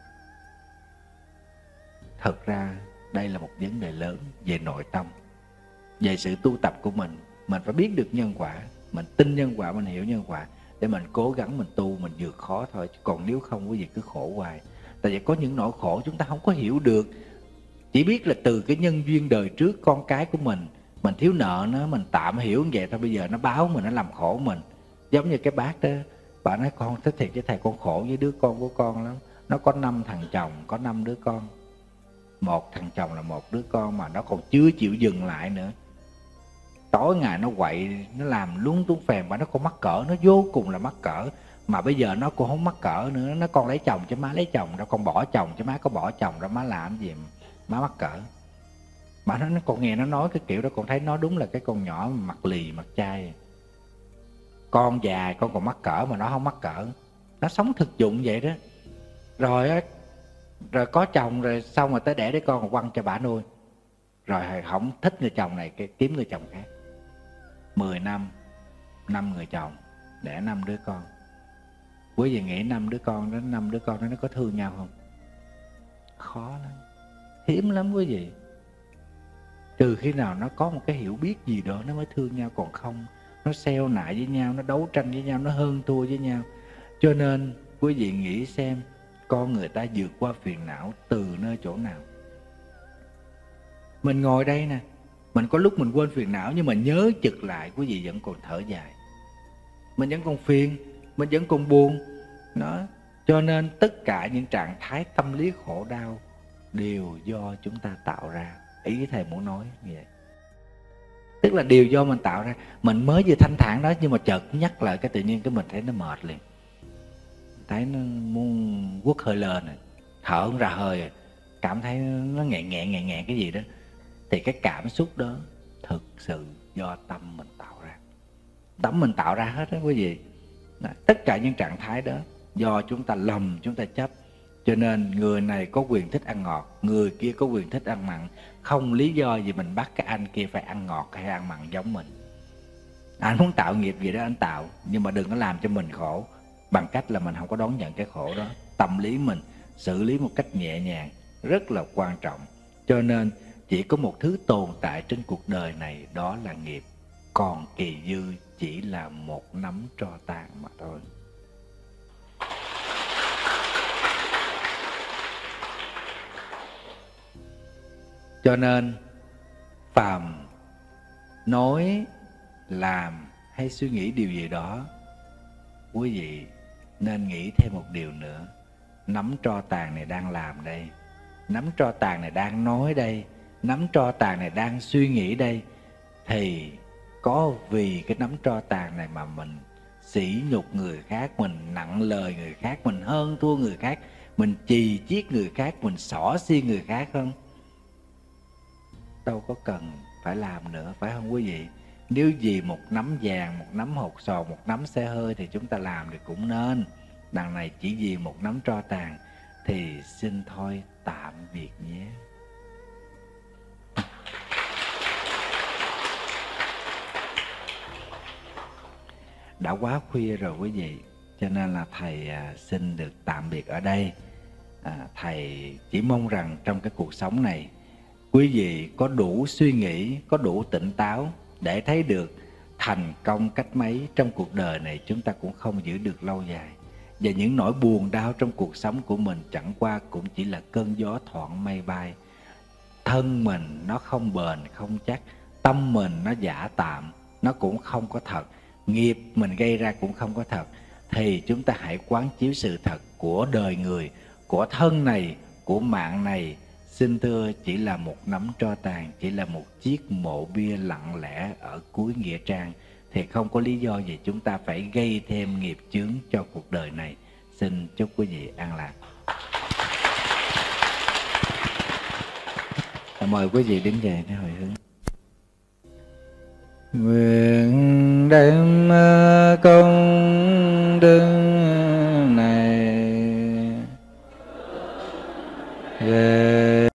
Thật ra đây là một vấn đề lớn về nội tâm, về sự tu tập của mình. Mình phải biết được nhân quả, mình tin nhân quả, mình hiểu nhân quả để mình cố gắng mình tu, mình vượt khó thôi. Còn nếu không quý vị cứ khổ hoài. Tại vì có những nỗi khổ chúng ta không có hiểu được. Chỉ biết là từ cái nhân duyên đời trước con cái của mình thiếu nợ nó, mình tạm hiểu như vậy thôi. Bây giờ nó báo mình, nó làm khổ mình. Giống như cái bác đó, bà nói con thích thiệt với thầy, con khổ với đứa con của con lắm. Nó có 5 thằng chồng, có 5 đứa con. Một thằng chồng là một đứa con mà nó còn chưa chịu dừng lại nữa. Tối ngày nó quậy, nó làm lung tung phèn, và nó còn mắc cỡ, nó vô cùng là mắc cỡ. Mà bây giờ nó cũng không mắc cỡ nữa. Nó con lấy chồng chứ má lấy chồng đâu, con bỏ chồng chứ má có bỏ chồng đâu, má làm gì má mắc cỡ. Mà nó còn nghe nó nói cái kiểu đó, còn thấy nó đúng là cái con nhỏ mặt lì mặt chai. Con già con còn mắc cỡ mà nó không mắc cỡ. Nó sống thực dụng vậy đó. Rồi có chồng rồi xong rồi tới đẻ đứa con còn quăng cho bả nuôi. Rồi không thích người chồng này, kiếm người chồng khác. 10 năm 5 người chồng, đẻ 5 đứa con. Quý vị nghĩ 5 đứa con đó nó có thương nhau không? Khó lắm, hiếm lắm quý vị. Trừ khi nào nó có một cái hiểu biết gì đó nó mới thương nhau, còn không nó xeo nại với nhau, nó đấu tranh với nhau, nó hơn thua với nhau. Cho nên quý vị nghĩ xem, con người ta vượt qua phiền não từ nơi chỗ nào? Mình ngồi đây nè, mình có lúc mình quên phiền não, nhưng mà nhớ chực lại quý vị vẫn còn thở dài. Mình vẫn còn phiền, mình vẫn còn buồn. Đó. Cho nên tất cả những trạng thái tâm lý khổ đau đều do chúng ta tạo ra. Ý thầy muốn nói như vậy. Tức là đều do mình tạo ra. Mình mới vừa thanh thản đó, nhưng mà chợt nhắc lại cái tự nhiên cái mình thấy nó mệt liền. Thấy nó muốn quất hơi lên rồi, thở không ra hơi rồi, cảm thấy nó nghẹn cái gì đó. Thì cái cảm xúc đó thực sự do tâm mình tạo ra. Tâm mình tạo ra hết đó quý vị. Tất cả những trạng thái đó do chúng ta lầm, chúng ta chấp. Cho nên người này có quyền thích ăn ngọt, người kia có quyền thích ăn mặn. Không lý do gì mình bắt cái anh kia phải ăn ngọt hay ăn mặn giống mình. Anh muốn tạo nghiệp gì đó anh tạo, nhưng mà đừng có làm cho mình khổ bằng cách là mình không có đón nhận cái khổ đó. Tâm lý mình xử lý một cách nhẹ nhàng, rất là quan trọng. Cho nên chỉ có một thứ tồn tại trên cuộc đời này, đó là nghiệp. Còn kỳ dư chỉ là một nắm tro tàn mà thôi. Cho nên phàm nói, làm hay suy nghĩ điều gì đó, quý vị nên nghĩ thêm một điều nữa. Nắm tro tàn này đang làm đây, nắm tro tàn này đang nói đây, nắm tro tàn này đang suy nghĩ đây, thì có vì cái nắm tro tàn này mà mình sỉ nhục người khác, mình nặng lời người khác, mình hơn thua người khác, mình chì chiết người khác, mình xỏ xiên người khác không? Đâu có cần phải làm nữa, phải không quý vị? Nếu vì một nắm vàng, một nắm hột sò, một nắm xe hơi thì chúng ta làm thì cũng nên. Đằng này chỉ vì một nắm tro tàn thì xin thôi tạm biệt nhé. Đã quá khuya rồi quý vị, cho nên là thầy xin được tạm biệt ở đây. Thầy chỉ mong rằng trong cái cuộc sống này, quý vị có đủ suy nghĩ, có đủ tỉnh táo để thấy được thành công cách mấy trong cuộc đời này chúng ta cũng không giữ được lâu dài. Và những nỗi buồn đau trong cuộc sống của mình chẳng qua cũng chỉ là cơn gió thoảng mây bay. Thân mình nó không bền, không chắc, tâm mình nó giả tạm, nó cũng không có thật, nghiệp mình gây ra cũng không có thật. Thì chúng ta hãy quán chiếu sự thật của đời người, của thân này, của mạng này. Xin thưa, chỉ là một nắm tro tàn, chỉ là một chiếc mộ bia lặng lẽ ở cuối nghĩa trang, thì không có lý do gì chúng ta phải gây thêm nghiệp chướng cho cuộc đời này. Xin chúc quý vị an lạc. Mời quý vị đứng dậy để hồi hướng. Nguyện đem công đức này về